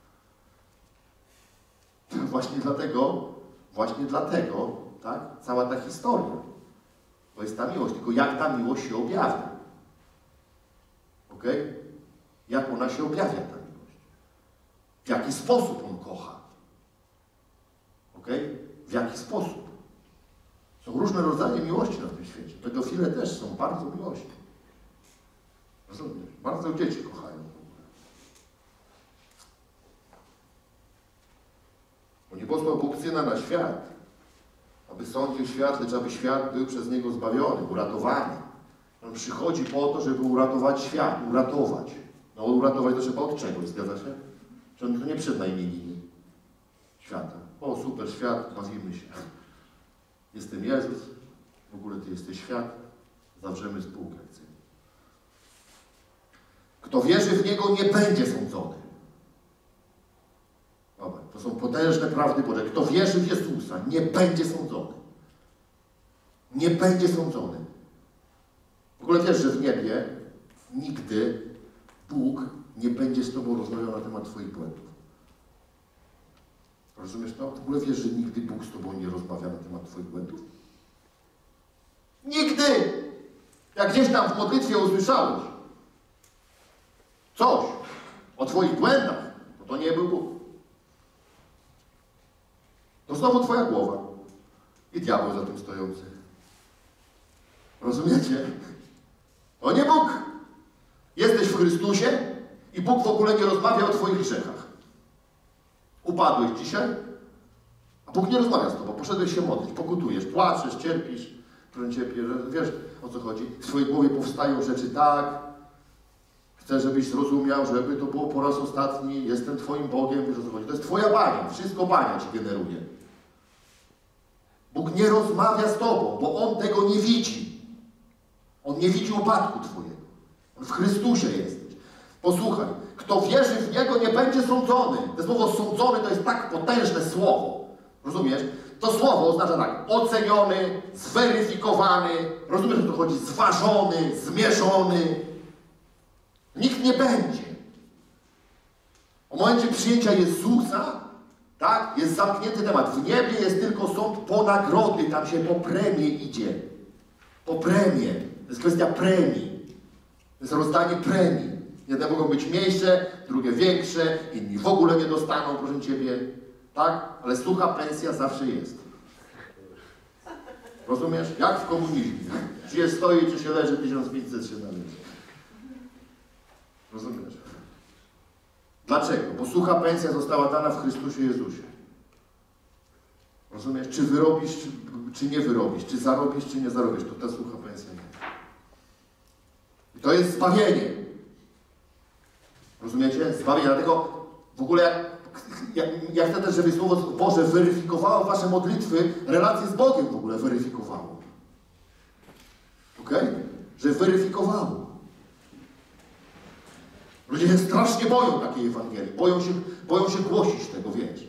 Właśnie dlatego, tak, cała ta historia. To jest ta miłość. Tylko jak ta miłość się objawia? Ok? Jak ona się objawia, ta miłość? W jaki sposób On kocha? Ok? W jaki sposób? Są różne rodzaje miłości na tym świecie. Pedofile też są bardzo miłośni. Rozumiesz? Bardzo dzieci kochają w ogóle. Bo nie posłał Bóg Syna na świat, aby sądził świat, lecz aby świat był przez Niego zbawiony, uratowany. On przychodzi po to, żeby uratować świat, uratować. No uratować to trzeba od czegoś, zgadza się? Czy on to nie przed najmniej świata. O, super, świat, bawimy się. Jestem Jezus, w ogóle Ty jesteś świat, zawrzemy spółkę. Kto wierzy w Niego, nie będzie sądzony. Dobra, to są potężne prawdy Boże. Kto wierzy w Jezusa, nie będzie sądzony. Nie będzie sądzony. W ogóle wiesz, że w niebie nigdy Bóg nie będzie z Tobą rozmawiał na temat Twoich błędów. Rozumiesz to? W ogóle wiesz, że nigdy Bóg z Tobą nie rozmawia na temat Twoich błędów? Nigdy! Jak gdzieś tam w modlitwie usłyszałeś coś o Twoich błędach, to nie był Bóg. To znowu Twoja głowa i diabeł za tym stojący. Rozumiecie? To nie Bóg. Jesteś w Chrystusie i Bóg w ogóle nie rozmawia o Twoich grzechach. Upadłeś dzisiaj, a Bóg nie rozmawia z Tobą. Poszedłeś się modlić, pokutujesz, płaczesz, cierpisz, wiesz, o co chodzi. W Twojej głowie powstają rzeczy tak. Chcę, żebyś zrozumiał, żeby to było po raz ostatni. Jestem Twoim Bogiem, wiesz o co chodzi. To jest Twoja bania. Wszystko bania Ci generuje. Bóg nie rozmawia z Tobą, bo On tego nie widzi. On nie widzi upadku Twojego. On w Chrystusie jesteś. Posłuchaj, kto wierzy w Niego, nie będzie sądzony. To słowo sądzony to jest tak potężne słowo. Rozumiesz? To słowo oznacza tak, oceniony, zweryfikowany, rozumiesz, o co chodzi? Zważony, zmierzony. Nikt nie będzie. W momencie przyjęcia Jezusa, tak, jest zamknięty temat. W niebie jest tylko sąd po nagrody, tam się po premię idzie. Po premię. To jest kwestia premii. To jest rozdanie premii. Jedne mogą być mniejsze, drugie większe, inni w ogóle nie dostaną, proszę Ciebie. Tak? Ale sucha pensja zawsze jest. Rozumiesz? Jak w komunizmie. Czy jest stoi, czy się leży, 1500 się należy. Rozumiesz? Dlaczego? Bo sucha pensja została dana w Chrystusie Jezusie. Rozumiesz? Czy wyrobisz, czy nie wyrobisz, czy zarobisz, czy nie zarobisz, to ta sucha pensja nie. I to jest zbawienie. Rozumiecie? Zbawienie. Dlatego w ogóle ja chcę też, żeby Słowo Boże weryfikowało wasze modlitwy, relacje z Bogiem w ogóle weryfikowało. Okej? że weryfikowało. Ludzie się strasznie boją takiej Ewangelii. Boją się głosić tego, wiesz.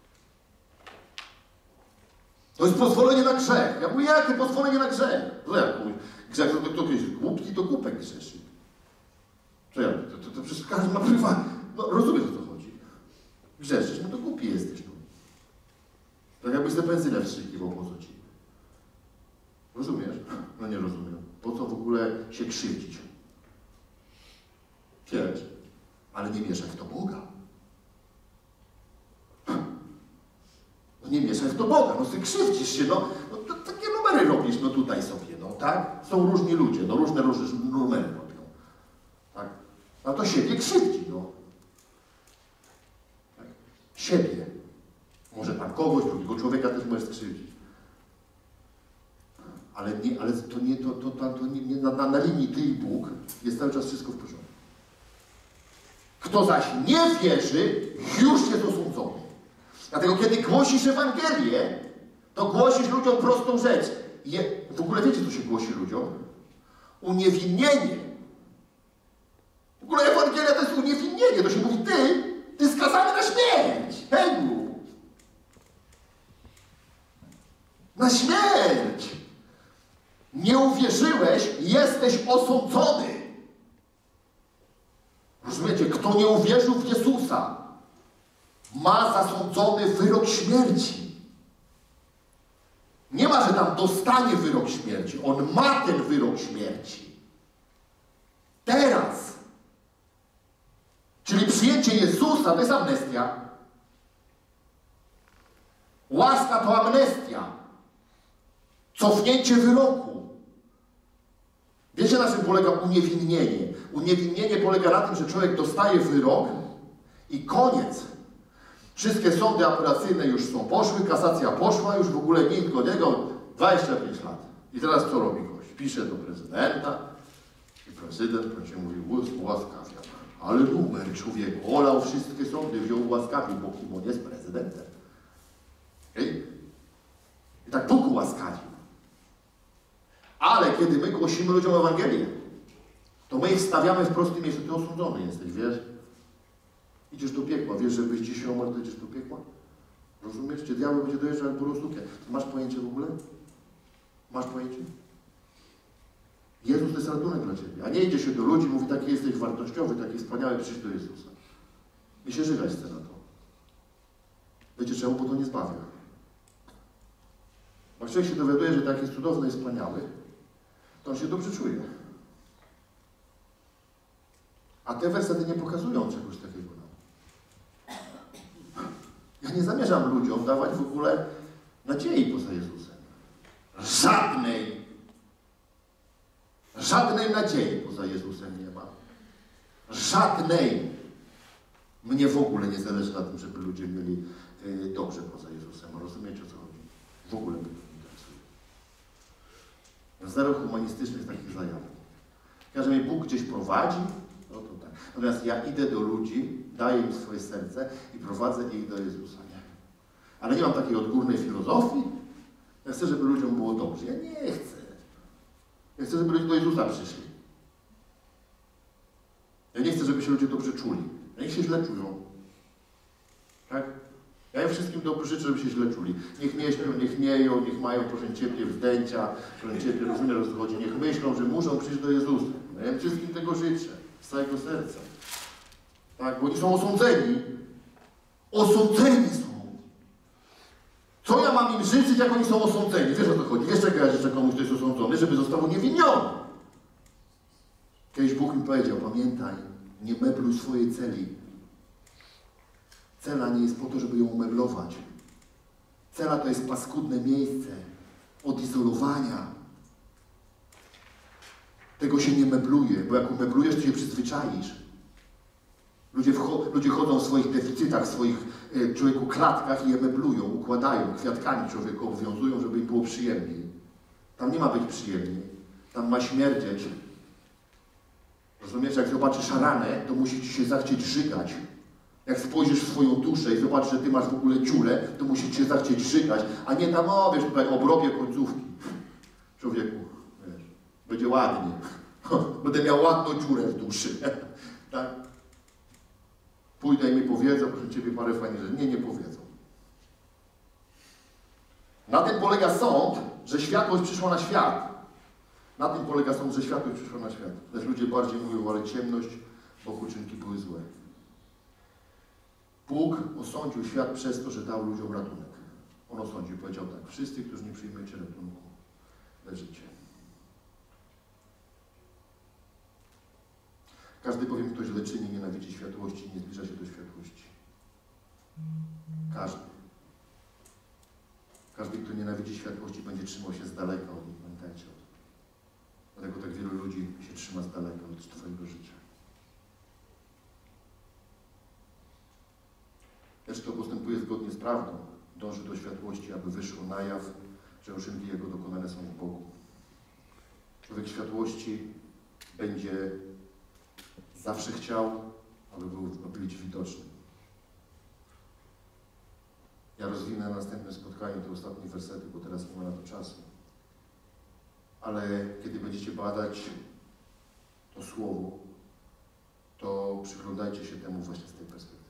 To jest pozwolenie na grzech. Ja mówię, jakie pozwolenie na grzech? No jak mówię, grzech to kto jest głupki, to głupek grzeszy. Co ja? To przecież każdy ma prywatnie. No rozumiesz, o co chodzi. Grzeszysz, no to głupi jesteś. No. Tak jakbyś tę benzynę wstrzykiwał, po co ci? Rozumiesz? No nie rozumiem. Po co w ogóle się krzywdzić? Wiesz, ale nie mieszaj w to Boga. No nie mieszaj w to Boga, no ty krzywdzisz się, no to takie numery robisz, no tutaj sobie, no tak? Są różni ludzie, no różne numery robią. Tak? A to siebie krzywdzi, no. Tak? Siebie. Może tam kogoś, drugiego człowieka też możesz skrzywdzić. Ale na linii Ty i Bóg jest cały czas wszystko w porządku. Kto zaś nie wierzy, już jest osądzony. Dlatego kiedy głosisz Ewangelię, to głosisz ludziom prostą rzecz. W ogóle wiecie, co się głosi ludziom? Uniewinnienie. W ogóle Ewangelia to jest uniewinnienie. To się mówi, ty skazany na śmierć. Heniu. Na śmierć. Nie uwierzyłeś, jesteś osądzony. Rozumiecie? Kto nie uwierzył w Jezusa, ma zasądzony wyrok śmierci. Nie ma, że tam dostanie wyrok śmierci. On ma ten wyrok śmierci. Teraz. Czyli przyjęcie Jezusa to jest amnestia. Łaska to amnestia. Cofnięcie wyroku. Wiecie, na czym polega uniewinnienie? Uniewinnienie polega na tym, że człowiek dostaje wyrok i koniec. Wszystkie sądy apelacyjne już są poszły, kasacja poszła, już w ogóle nikt do niego 25 lat. I teraz co robi gość? Pisze do prezydenta i prezydent będzie mówił, ułaskawia. Ale numer człowieku, olał wszystkie sądy, wziął ułaskawił, bo kim on jest prezydentem. I tak Bóg ułaskawił. Ale kiedy my głosimy ludziom Ewangelię, to my ich stawiamy w prostym miejscu. Ty osądzony jesteś, wiesz? Idziesz do piekła. Wiesz, że byś dzisiaj umarł, to idziesz do piekła? Rozumiesz? Czy diabeł będzie dojeżdżał jak burą sukę? Ty masz pojęcie w ogóle? Masz pojęcie? Jezus to jest ratunek dla ciebie. A nie idzie się do ludzi, mówi, taki jesteś wartościowy, taki wspaniały, przyjdź do Jezusa. I się żygać chce na to. Wiecie czemu? Bo to nie zbawia. Jak człowiek się dowiaduje, że tak jest cudowny i wspaniały, to on się dobrze czuje. A te wersety nie pokazują czegoś takiego nam. Ja nie zamierzam ludziom dawać w ogóle nadziei poza Jezusem. Żadnej. Żadnej nadziei poza Jezusem nie ma. Żadnej. Mnie w ogóle nie zależy na tym, żeby ludzie mieli dobrze poza Jezusem. Rozumiecie, o co chodzi? W ogóle mnie to nie interesuje. Zero humanistycznych takich zajaw. Każe mnie Bóg gdzieś prowadzi, no to tak. Natomiast ja idę do ludzi, daję im swoje serce i prowadzę ich do Jezusa, nie? Ale nie mam takiej odgórnej filozofii. Ja chcę, żeby ludziom było dobrze. Ja nie chcę. Ja chcę, żeby ludzie do Jezusa przyszli. Ja nie chcę, żeby się ludzie dobrze czuli. Niech się źle czują. Tak? Ja im wszystkim dobrze życzę, żeby się źle czuli. Niech nie śpią, niech nie jeją, niech mają, proszę Ciebie, wzdęcia, proszę Ciebie, rozumiesz, o co chodzi. Niech myślą, że muszą przyjść do Jezusa. Ja im wszystkim tego życzę. Z całego serca. Tak? Bo oni są osądzeni. Osądzeni są. Co ja mam im życzyć, jak oni są osądzeni? Wiesz, o co chodzi? Wiesz, czego ja życzę komuś, kto jest osądzony? Żeby został uniewinniony. Kiedyś Bóg mi powiedział, pamiętaj, nie mebluj swojej celi. Cela nie jest po to, żeby ją umeblować. Cela to jest paskudne miejsce odizolowania. Tego się nie mebluje, bo jak umeblujesz, to się przyzwyczaisz. Ludzie chodzą w swoich deficytach, w swoich człowieku klatkach i je meblują, układają, kwiatkami człowieku obowiązują, żeby im było przyjemniej. Tam nie ma być przyjemniej. Tam ma śmierdzieć. Rozumiesz? Jak zobaczysz ranę, to musi ci się zachcieć żygać. Jak spojrzysz w swoją duszę i zobaczysz, że ty masz w ogóle dziurę, to musi ci się zachcieć żygać, a nie tam, wiesz, tutaj obrobię końcówki. Człowieku, wiesz. Będzie ładnie. Będę miał ładną dziurę w duszy. Tak? Pójdę i mi powiedzą, proszę Ciebie, parę fajnych rzeczy. Nie powiedzą. Na tym polega sąd, że światłość przyszła na świat. Na tym polega sąd, że światłość przyszła na świat. Lecz ludzie bardziej mówią, ale ciemność, bo uczynki były złe. Bóg osądził świat przez to, że dał ludziom ratunek. On osądził, powiedział tak, wszyscy, którzy nie przyjmiecie ratunku, leżycie. Każdy bowiem, kto źle czyni, nienawidzi światłości, nie zbliża się do światłości. Każdy. Każdy, kto nienawidzi światłości, będzie trzymał się z daleka od niej. Pamiętajcie o tym. Dlatego tak wielu ludzi się trzyma z daleka od Twojego życia. Lecz kto postępuje zgodnie z prawdą, dąży do światłości, aby wyszło na jaw, że uczynki Jego dokonane są w Bogu. Człowiek światłości będzie zawsze chciał, aby być widoczny. Ja rozwinę na następnym spotkaniu te ostatnie wersety, bo teraz nie ma na to czasu. Ale kiedy będziecie badać to słowo, to przyglądajcie się temu właśnie z tej perspektywy.